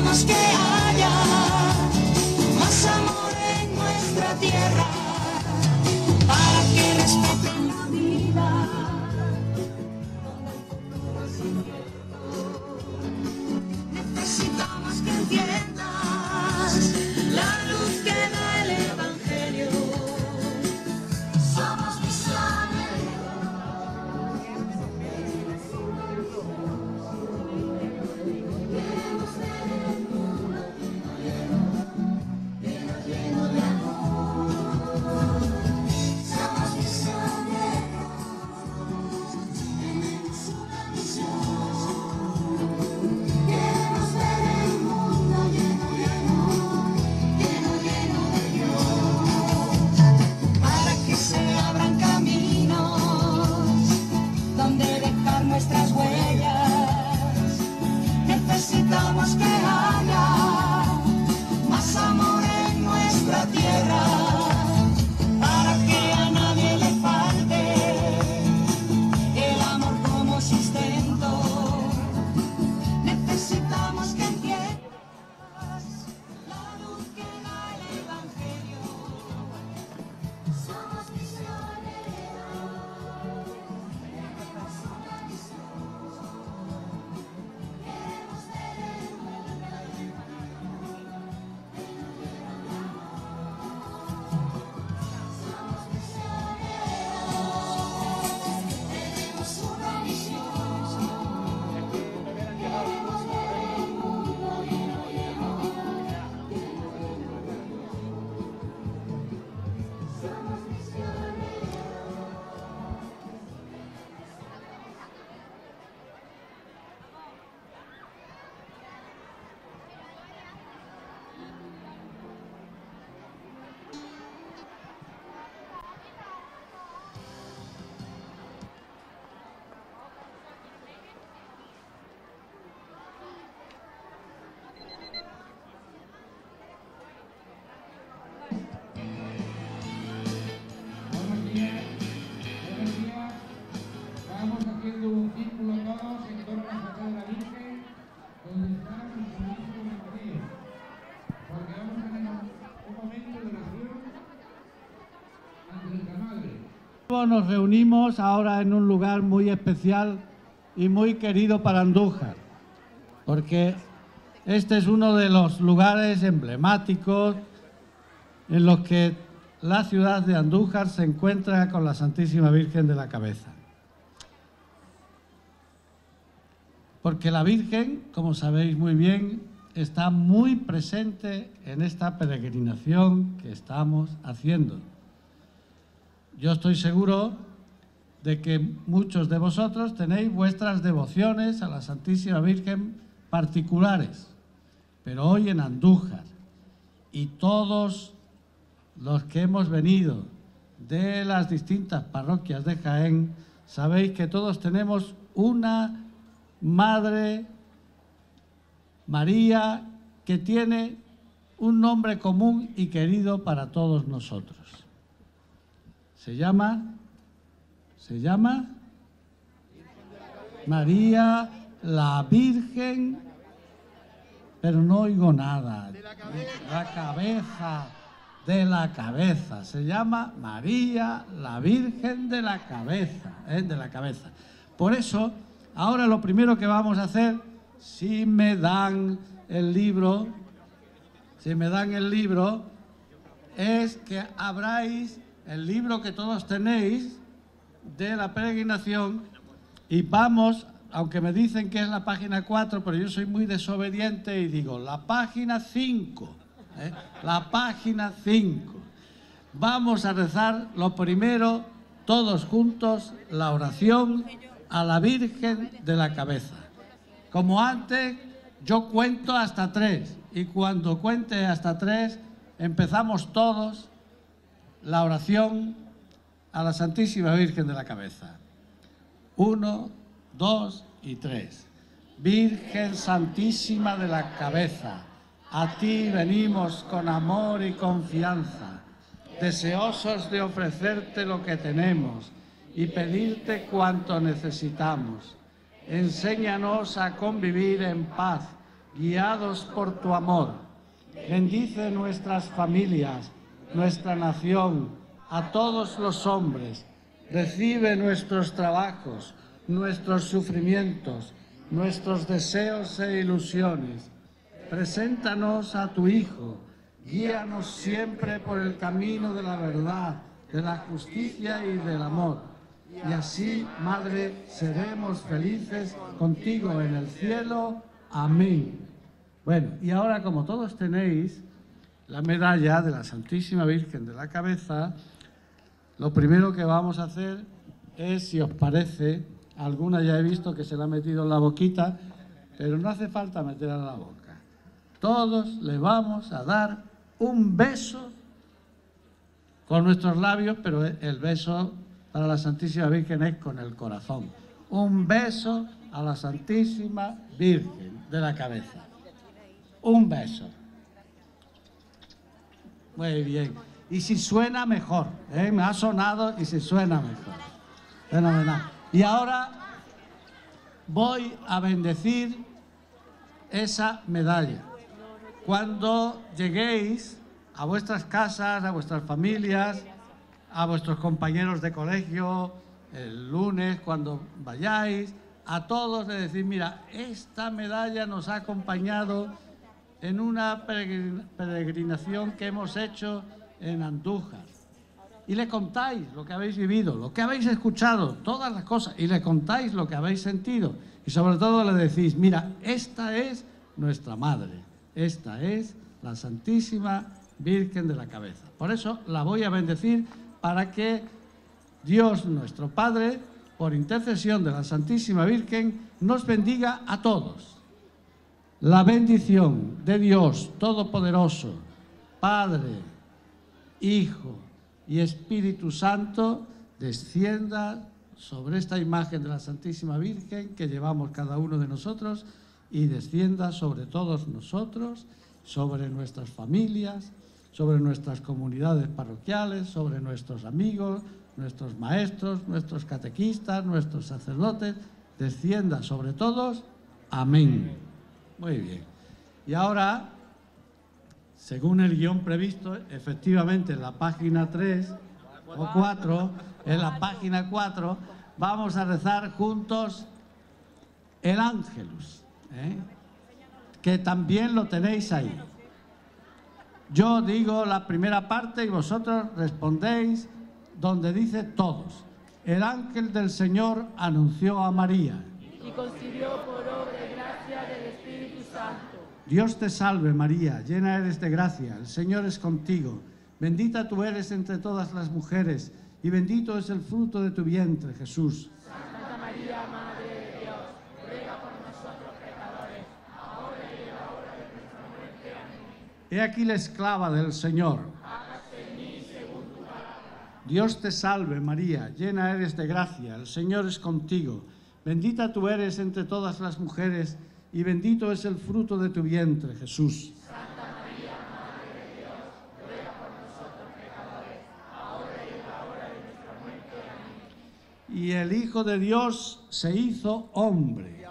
necesitamos que haya más amor en nuestra tierra para que respeten la vida. Necesitamos que entiendas la luz que da el Evangelio. Somos misioneros. Queremos ver el mundo lleno, lleno, lleno de amor. Somos misioneros. Tenemos una misión. Queremos ver el mundo lleno, lleno, lleno, lleno de Dios, para que se abran caminos donde dejar nuestras huellas. Necesitamos que haya más amor en nuestra tierra para que a nadie le falte el amor como sustento. Necesitamos que entiendas la luz que da el Evangelio. Somos misioneros. Tenemos una misión. Queremos ver el mundo lleno, lleno, lleno de amor. Somos misioneros. Tenemos una misión. Queremos ver el mundo lleno, lleno, somos misioneros. Buenos días, buenos días. Estamos haciendo un círculo todos en torno a la fachada de la Virgen, donde está el Santísimo de María, porque vamos a tener un momento de oración ante nuestra Madre. Nos reunimos ahora en un lugar muy especial y muy querido para Andújar, porque este es uno de los lugares emblemáticos en los que la ciudad de Andújar se encuentra con la Santísima Virgen de la Cabeza. Porque la Virgen, como sabéis muy bien, está muy presente en esta peregrinación que estamos haciendo. Yo estoy seguro de que muchos de vosotros tenéis vuestras devociones a la Santísima Virgen particulares, pero hoy en Andújar, y todos los que hemos venido de las distintas parroquias de Jaén, sabéis que todos tenemos una Madre María que tiene un nombre común y querido para todos nosotros. Se llama, se llama María la Virgen, pero no oigo nada. La cabeza, de la cabeza. Se llama María la Virgen de la Cabeza, ¿eh? de la cabeza. Por eso, ahora lo primero que vamos a hacer, si me dan el libro, si me dan el libro, es que abráis el libro que todos tenéis de la peregrinación y vamos, aunque me dicen que es la página cuatro, pero yo soy muy desobediente y digo, la página cinco, ¿eh? la página cinco. Vamos a rezar lo primero, todos juntos, la oración a la Virgen de la Cabeza. Como antes, yo cuento hasta tres y cuando cuente hasta tres, empezamos todos la oración a la Santísima Virgen de la Cabeza. Uno, dos y tres. Virgen Santísima de la Cabeza, a ti venimos con amor y confianza, deseosos de ofrecerte lo que tenemos y pedirte cuanto necesitamos. Enséñanos a convivir en paz guiados por tu amor. Bendice nuestras familias, nuestra nación, a todos los hombres. Recibe nuestros trabajos, nuestros sufrimientos, nuestros deseos e ilusiones. Preséntanos a tu Hijo, guíanos siempre por el camino de la verdad, de la justicia y del amor. Y así, Madre, seremos felices contigo en el cielo. Amén. Bueno, y ahora, como todos tenéis la medalla de la Santísima Virgen de la Cabeza, lo primero que vamos a hacer es, si os parece, alguna ya he visto que se la ha metido en la boquita, pero no hace falta meterla en la boca. Todos le vamos a dar un beso con nuestros labios, pero el beso para la Santísima Virgen es con el corazón. Un beso a la Santísima Virgen de la Cabeza. Un beso. Muy bien. Y si suena mejor, ¿eh? Me ha sonado y si suena mejor. Fenomenal. Y ahora voy a bendecir esa medalla. Cuando lleguéis a vuestras casas, a vuestras familias, a vuestros compañeros de colegio, el lunes cuando vayáis, a todos de decir, mira, esta medalla nos ha acompañado en una peregrinación que hemos hecho en Andújar. Y le contáis lo que habéis vivido, lo que habéis escuchado, todas las cosas, y le contáis lo que habéis sentido. Y sobre todo le decís, mira, esta es nuestra madre, esta es la Santísima Virgen de la Cabeza. Por eso la voy a bendecir para que Dios, nuestro Padre, por intercesión de la Santísima Virgen, nos bendiga a todos. La bendición de Dios Todopoderoso, Padre, Hijo y Espíritu Santo, descienda sobre esta imagen de la Santísima Virgen que llevamos cada uno de nosotros y descienda sobre todos nosotros, sobre nuestras familias, sobre nuestras comunidades parroquiales, sobre nuestros amigos, nuestros maestros, nuestros catequistas, nuestros sacerdotes, descienda sobre todos. Amén. Muy bien. Y ahora, según el guión previsto, efectivamente en la página tres o cuatro, en la página cuatro, vamos a rezar juntos el Ángelus, ¿eh? que también lo tenéis ahí. Yo digo la primera parte y vosotros respondéis donde dice todos. El ángel del Señor anunció a María. Y concibió por obra y gracia del Espíritu Santo. Dios te salve María, llena eres de gracia, el Señor es contigo. Bendita tú eres entre todas las mujeres y bendito es el fruto de tu vientre, Jesús. Santa María, Madre de Dios, ruega por nosotros pecadores, ahora y en la hora de nuestra muerte. Amén. He aquí la esclava del Señor. Hágase en mí según tu palabra. Dios te salve María, llena eres de gracia, el Señor es contigo. Bendita tú eres entre todas las mujeres y bendito es el fruto de tu vientre, Jesús. Santa María, Madre de Dios, ruega por nosotros pecadores, ahora y en la hora de nuestra muerte. Amén. Y el Hijo de Dios se hizo hombre.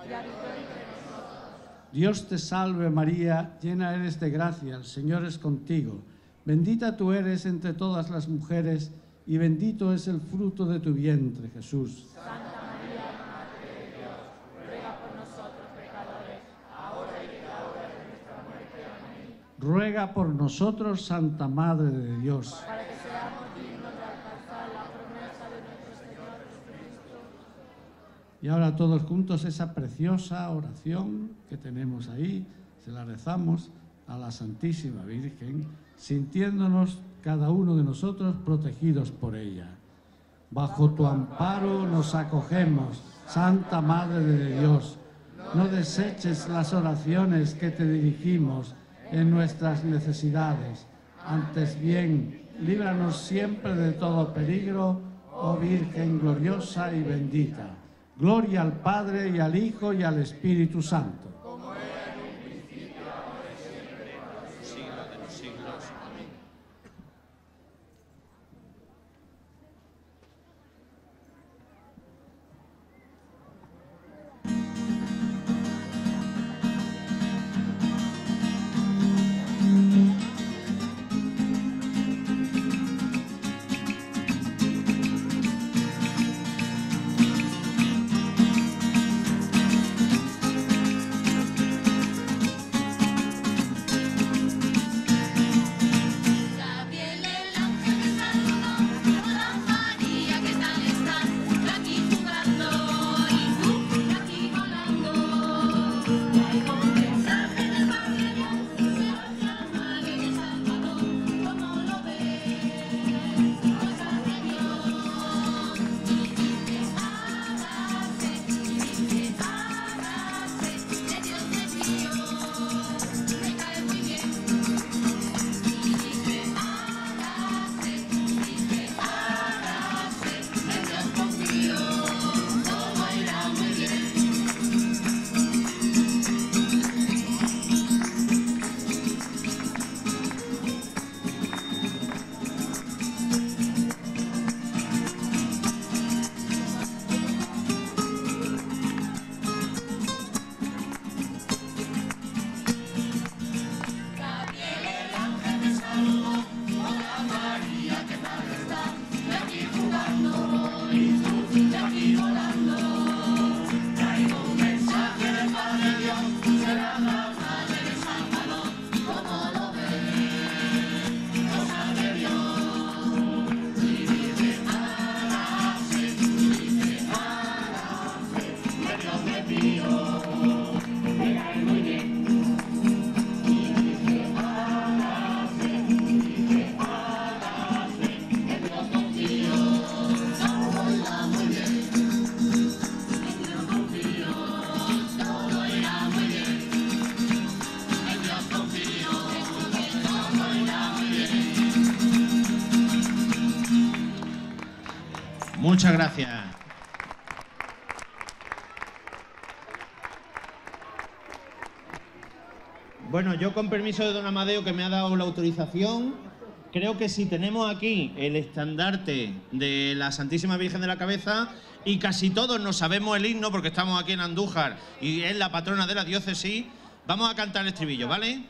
Dios te salve María, llena eres de gracia, el Señor es contigo. Bendita tú eres entre todas las mujeres y bendito es el fruto de tu vientre, Jesús. Santa María, Madre de Dios, ruega por nosotros pecadores, ahora y en la hora de nuestra muerte. Amén. Ruega por nosotros, Santa Madre de Dios. Para que seamos dignos de alcanzar la promesa de nuestro Señor Jesucristo. Y ahora todos juntos esa preciosa oración que tenemos ahí, se la rezamos a la Santísima Virgen, sintiéndonos cada uno de nosotros protegidos por ella. Bajo tu amparo nos acogemos, Santa Madre de Dios. No deseches las oraciones que te dirigimos en nuestras necesidades. Antes bien, líbranos siempre de todo peligro, oh Virgen gloriosa y bendita. Gloria al Padre y al Hijo y al Espíritu Santo. Como era en un principio, ahora y siempre, por los siglos de los siglos. Amén. Muchas gracias. Bueno, yo con permiso de don Amadeo, que me ha dado la autorización, creo que si tenemos aquí el estandarte de la Santísima Virgen de la Cabeza y casi todos nos sabemos el himno porque estamos aquí en Andújar y es la patrona de la diócesis, vamos a cantar el estribillo, ¿vale?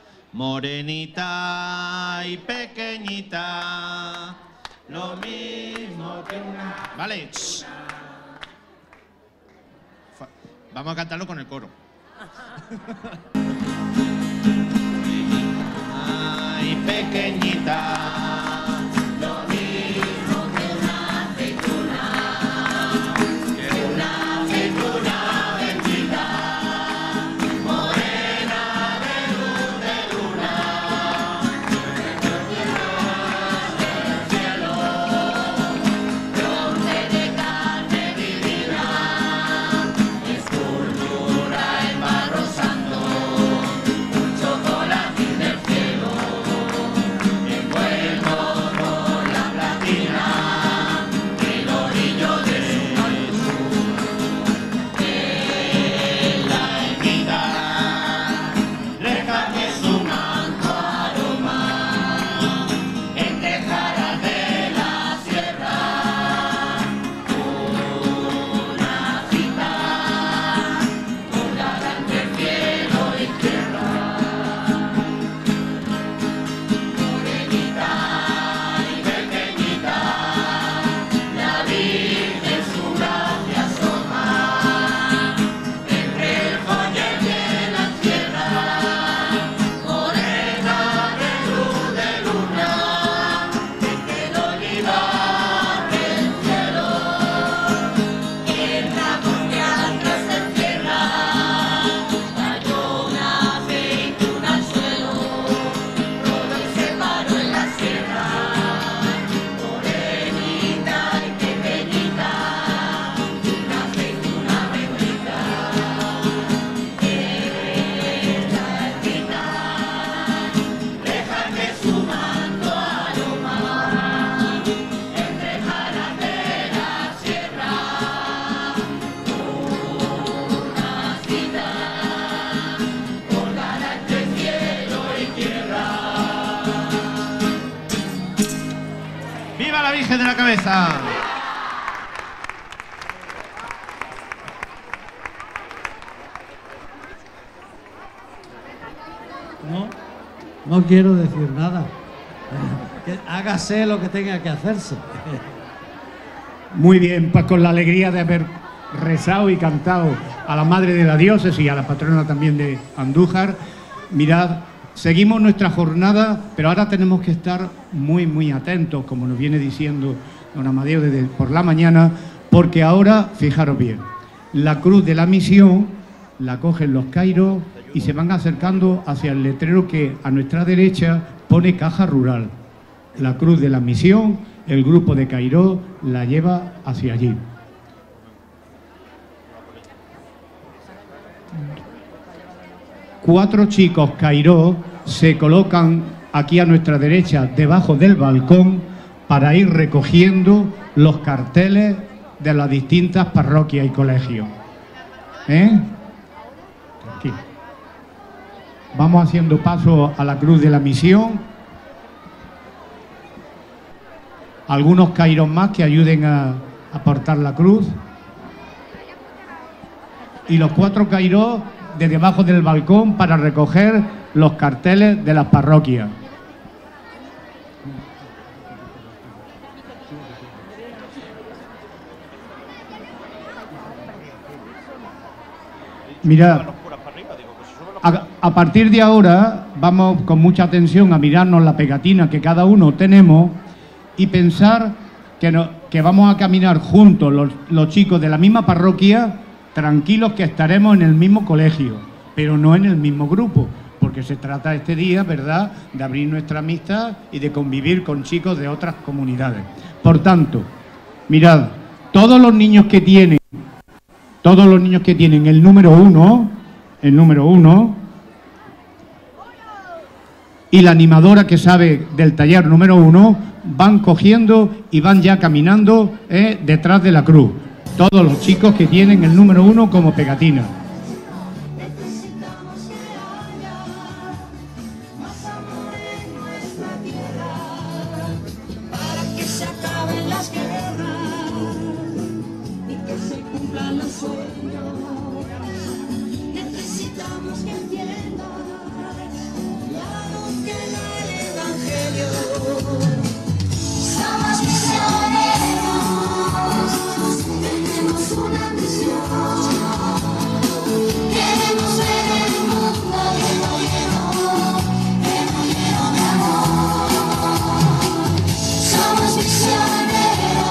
Morenita y pequeñita, lo mismo que una... Vale. Shh. Vamos a cantarlo con el coro. Ay, pequeñita, lo mismo que una aceituna, que una aceituna bendita, morena de luz de luna, del cielo, donde de carne divina, escultura en barro santo, un chocolate del cielo. De la Cabeza. No, no quiero decir nada. Que hágase lo que tenga que hacerse. Muy bien, pues con la alegría de haber rezado y cantado a la Madre de la Diócesis y a la patrona también de Andújar, mirad, seguimos nuestra jornada, pero ahora tenemos que estar muy, muy atentos, como nos viene diciendo don Amadeo desde por la mañana, porque ahora, fijaros bien, la cruz de la misión la cogen los cairos y se van acercando hacia el letrero que a nuestra derecha pone Caja Rural. La cruz de la misión, el grupo de Cairó la lleva hacia allí. Cuatro chicos Cairó se colocan aquí a nuestra derecha, debajo del balcón, para ir recogiendo los carteles de las distintas parroquias y colegios. ¿Eh? Aquí. Vamos haciendo paso a la cruz de la misión. Algunos Cairos más que ayuden a, a portar la cruz. Y los cuatro Cairos de debajo del balcón para recoger los carteles de las parroquias. Mirad, a, a partir de ahora vamos con mucha atención a mirarnos la pegatina que cada uno tenemos y pensar que, no, que vamos a caminar juntos los, los chicos de la misma parroquia, tranquilos que estaremos en el mismo colegio, pero no en el mismo grupo, porque se trata este día, ¿verdad?, de abrir nuestra amistad y de convivir con chicos de otras comunidades. Por tanto, mirad, todos los niños que tienen, todos los niños que tienen el número uno, el número uno, y la animadora que sabe del taller número uno van cogiendo y van ya caminando eh, detrás de la cruz. Todos los chicos que tienen el número uno como pegatina. Para que se acaben las guerras y que se cumplan los sueños, necesitamos que entiendas la luz que da el Evangelio. Somos misioneros, tenemos una misión, queremos ver el mundo lleno, lleno, lleno, lleno de amor. Somos misioneros,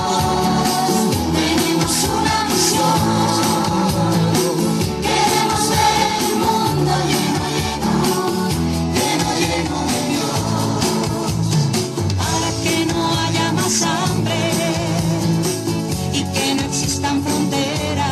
tenemos una misión, queremos ver el mundo lleno, lleno, lleno, lleno de Dios, para que no haya más hambre y que no existan fronteras.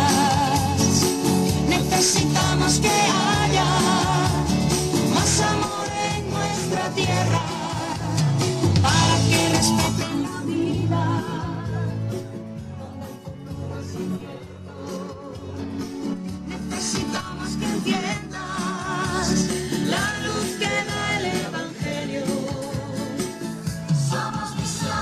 Necesitamos que haya más amor en nuestra tierra, para que respeten la vida, donde el futuro es incierto. Necesitamos que entiendas la luz que da el Evangelio. Somos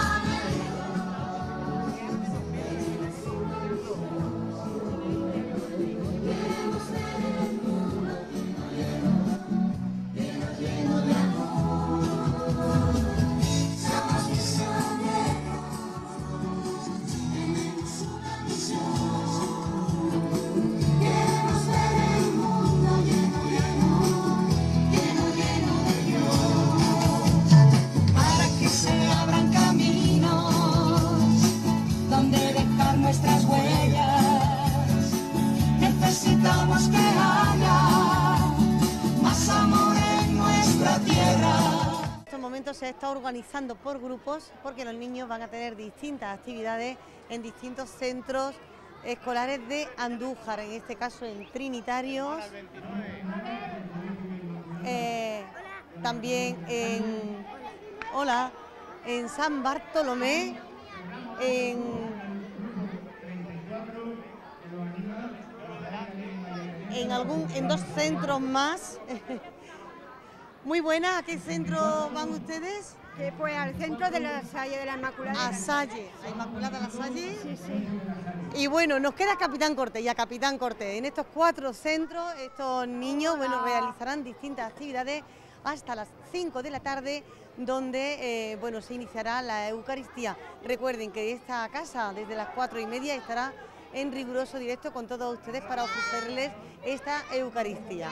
queremos ver el mundo lleno, lleno, lleno de amor. Somos misioneros, tenemos una misión. Queremos ver el mundo lleno, lleno, lleno, lleno de Dios, para que se abran caminos donde dejar nuestras huellas. Necesitamos que haya más amor en nuestra tierra. En estos momentos se está organizando por grupos porque los niños van a tener distintas actividades en distintos centros escolares de Andújar, en este caso en Trinitarios, eh, también en, hola, en San Bartolomé, en en algún en dos centros más. Muy buenas, ¿a qué centro van ustedes? Que pues al centro de la Salle de la Inmaculada. A Salle, a Inmaculada la Salle. Sí, sí. Y bueno, nos queda Capitán Cortés y a Capitán Cortés. En estos cuatro centros, estos niños, bueno, realizarán distintas actividades hasta las cinco de la tarde, donde, eh, bueno, se iniciará la Eucaristía. Recuerden que esta casa, desde las cuatro y media, estará en riguroso directo con todos ustedes para ofrecerles esta Eucaristía.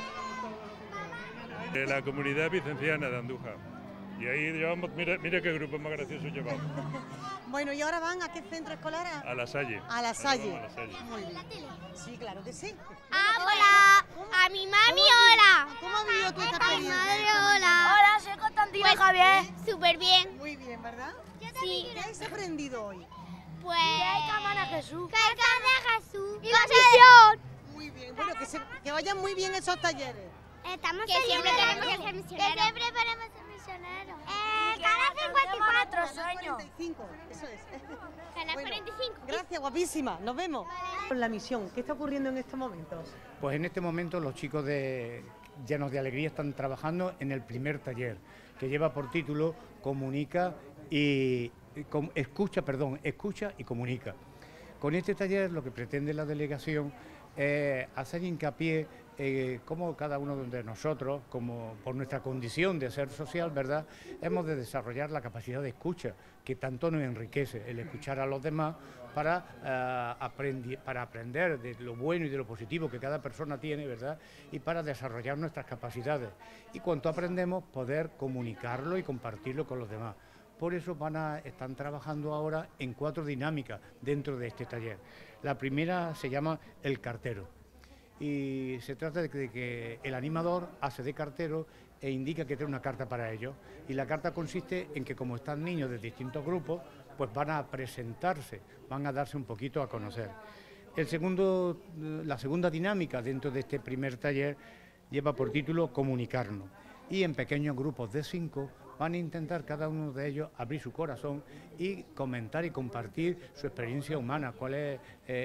De la comunidad vicenciana de Andújar. Y ahí llevamos, mira, mira qué grupo más gracioso llevamos. Bueno, ¿y ahora van a qué centro escolar? A la Salle. A la Salle. A la Salle. Muy bien. Sí, claro que sí. Ah, hola. A mi mami, hola. ¿Cómo has vivido tú esta A mi experiencia? madre, esta hola. mañana? Hola, soy Constantino Pues, Javier. Súper bien. Muy bien, ¿verdad? Sí. ¿Qué has aprendido hoy? Pues... Que hay cámara Jesús. Que hay cámara Jesús. Y la misión. Muy bien. Bueno, que, se, que vayan muy bien esos talleres. Estamos que siempre tenemos que ser misioneros. Que siempre queremos ser misioneros. Eh, cada cincuenta y cuatro sueños. cuarenta y cinco, eso es. Cada Bueno, cuarenta y cinco. gracias, guapísima. Nos vemos. Con la misión, ¿qué está ocurriendo en estos momentos? Pues en este momento los chicos de Llenos de Alegría están trabajando en el primer taller, que lleva por título Comunica y... Com, escucha, perdón, escucha y comunica. Con este taller lo que pretende la delegación es hacer hincapié eh, cómo cada uno de nosotros, como por nuestra condición de ser social, ¿verdad?, hemos de desarrollar la capacidad de escucha, que tanto nos enriquece, el escuchar a los demás para, uh, aprendi para aprender de lo bueno y de lo positivo que cada persona tiene, ¿verdad?, y para desarrollar nuestras capacidades. Y cuanto aprendemos, poder comunicarlo y compartirlo con los demás. Por eso van a, están trabajando ahora en cuatro dinámicas dentro de este taller. La primera se llama el cartero y se trata de que, de que el animador hace de cartero e indica que tiene una carta para ellos. Y la carta consiste en que, como están niños de distintos grupos, pues van a presentarse, van a darse un poquito a conocer. El segundo, la segunda dinámica dentro de este primer taller lleva por título Comunicarnos. y en pequeños grupos de cinco van a intentar cada uno de ellos abrir su corazón y comentar y compartir su experiencia humana, cuál es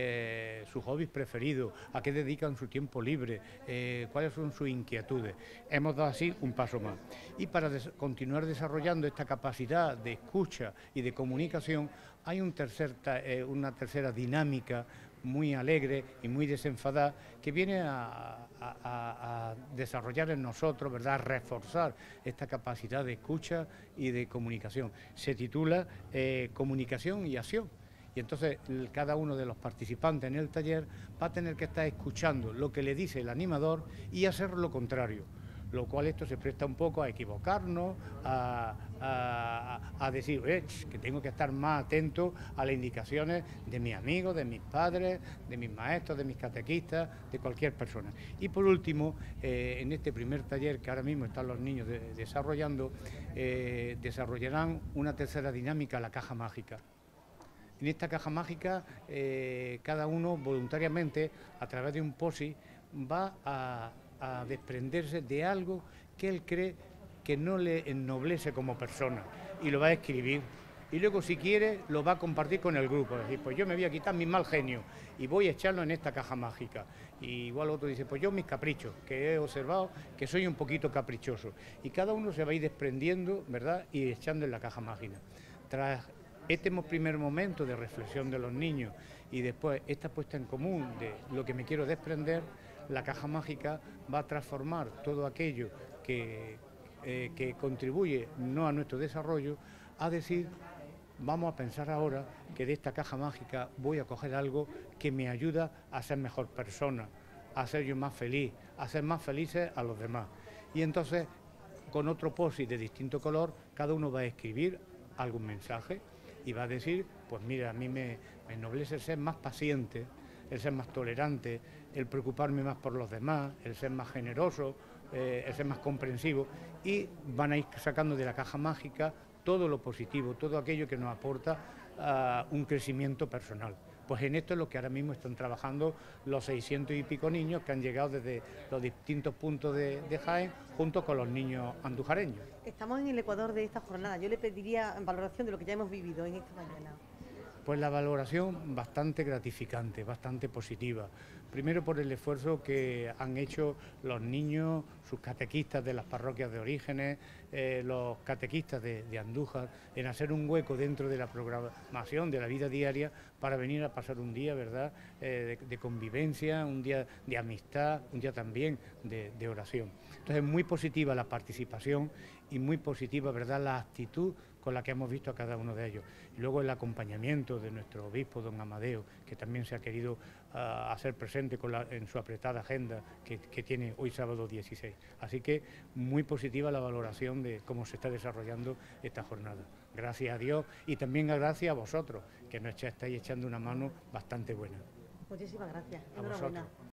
eh, su hobby preferido, a qué dedican su tiempo libre, eh, cuáles son sus inquietudes. Hemos dado así un paso más. Y para des- continuar desarrollando esta capacidad de escucha y de comunicación, hay un tercer ta- eh, una tercera dinámica muy alegre y muy desenfadada que viene a, a- a- a desarrollar en nosotros, ¿verdad?, a reforzar esta capacidad de escucha y de comunicación. Se titula eh, Comunicación y Acción. Y entonces el- cada uno de los participantes en el taller va a tener que estar escuchando lo que le dice el animador y hacer lo contrario, lo cual esto se presta un poco a equivocarnos, a, a- a decir eh, ch, que tengo que estar más atento a las indicaciones de mis amigos, de mis padres, de mis maestros, de mis catequistas, de cualquier persona. Y por último, eh, en este primer taller que ahora mismo están los niños de- desarrollando, eh, desarrollarán una tercera dinámica, la caja mágica. En esta caja mágica, eh, cada uno voluntariamente, a través de un posi, va a, a desprenderse de algo que él cree que no le ennoblece como persona y lo va a escribir. Y luego, si quiere, lo va a compartir con el grupo. Es decir, pues yo me voy a quitar mi mal genio y voy a echarlo en esta caja mágica. Y igual otro dice, pues yo mis caprichos, que he observado que soy un poquito caprichoso. Y cada uno se va a ir desprendiendo, ¿verdad?, y echando en la caja mágica. Tras este primer momento de reflexión de los niños y después esta puesta en común de lo que me quiero desprender, la caja mágica va a transformar todo aquello que, eh, que contribuye no a nuestro desarrollo, a decir, vamos a pensar ahora que de esta caja mágica voy a coger algo que me ayuda a ser mejor persona, a ser yo más feliz, a ser más felices a los demás. Y entonces, con otro post-it de distinto color, cada uno va a escribir algún mensaje y va a decir, pues mira, a mí me, me ennoblece el ser más paciente, el ser más tolerante, el preocuparme más por los demás, el ser más generoso, eh, el ser más comprensivo, y van a ir sacando de la caja mágica todo lo positivo, todo aquello que nos aporta uh, un crecimiento personal. Pues en esto es lo que ahora mismo están trabajando los seiscientos y pico niños que han llegado desde los distintos puntos de, de Jaén, junto con los niños andujareños. Estamos en el ecuador de esta jornada. Yo le pediría valoración de lo que ya hemos vivido en esta mañana. Pues la valoración bastante gratificante, bastante positiva. Primero por el esfuerzo que han hecho los niños, sus catequistas de las parroquias de Orígenes, eh, los catequistas de, de Andújar, en hacer un hueco dentro de la programación de la vida diaria para venir a pasar un día, ¿verdad?, eh, de, de convivencia, un día de amistad, un día también de, de oración. Entonces, muy positiva la participación y muy positiva, ¿verdad?, la actitud con la que hemos visto a cada uno de ellos. Y luego el acompañamiento de nuestro obispo, don Amadeo, que también se ha querido uh, hacer presente con la, en su apretada agenda que, que tiene hoy sábado dieciséis. Así que muy positiva la valoración de cómo se está desarrollando esta jornada. Gracias a Dios y también gracias a vosotros, que nos estáis echando una mano bastante buena. Muchísimas gracias. A Enhorabuena. vosotros.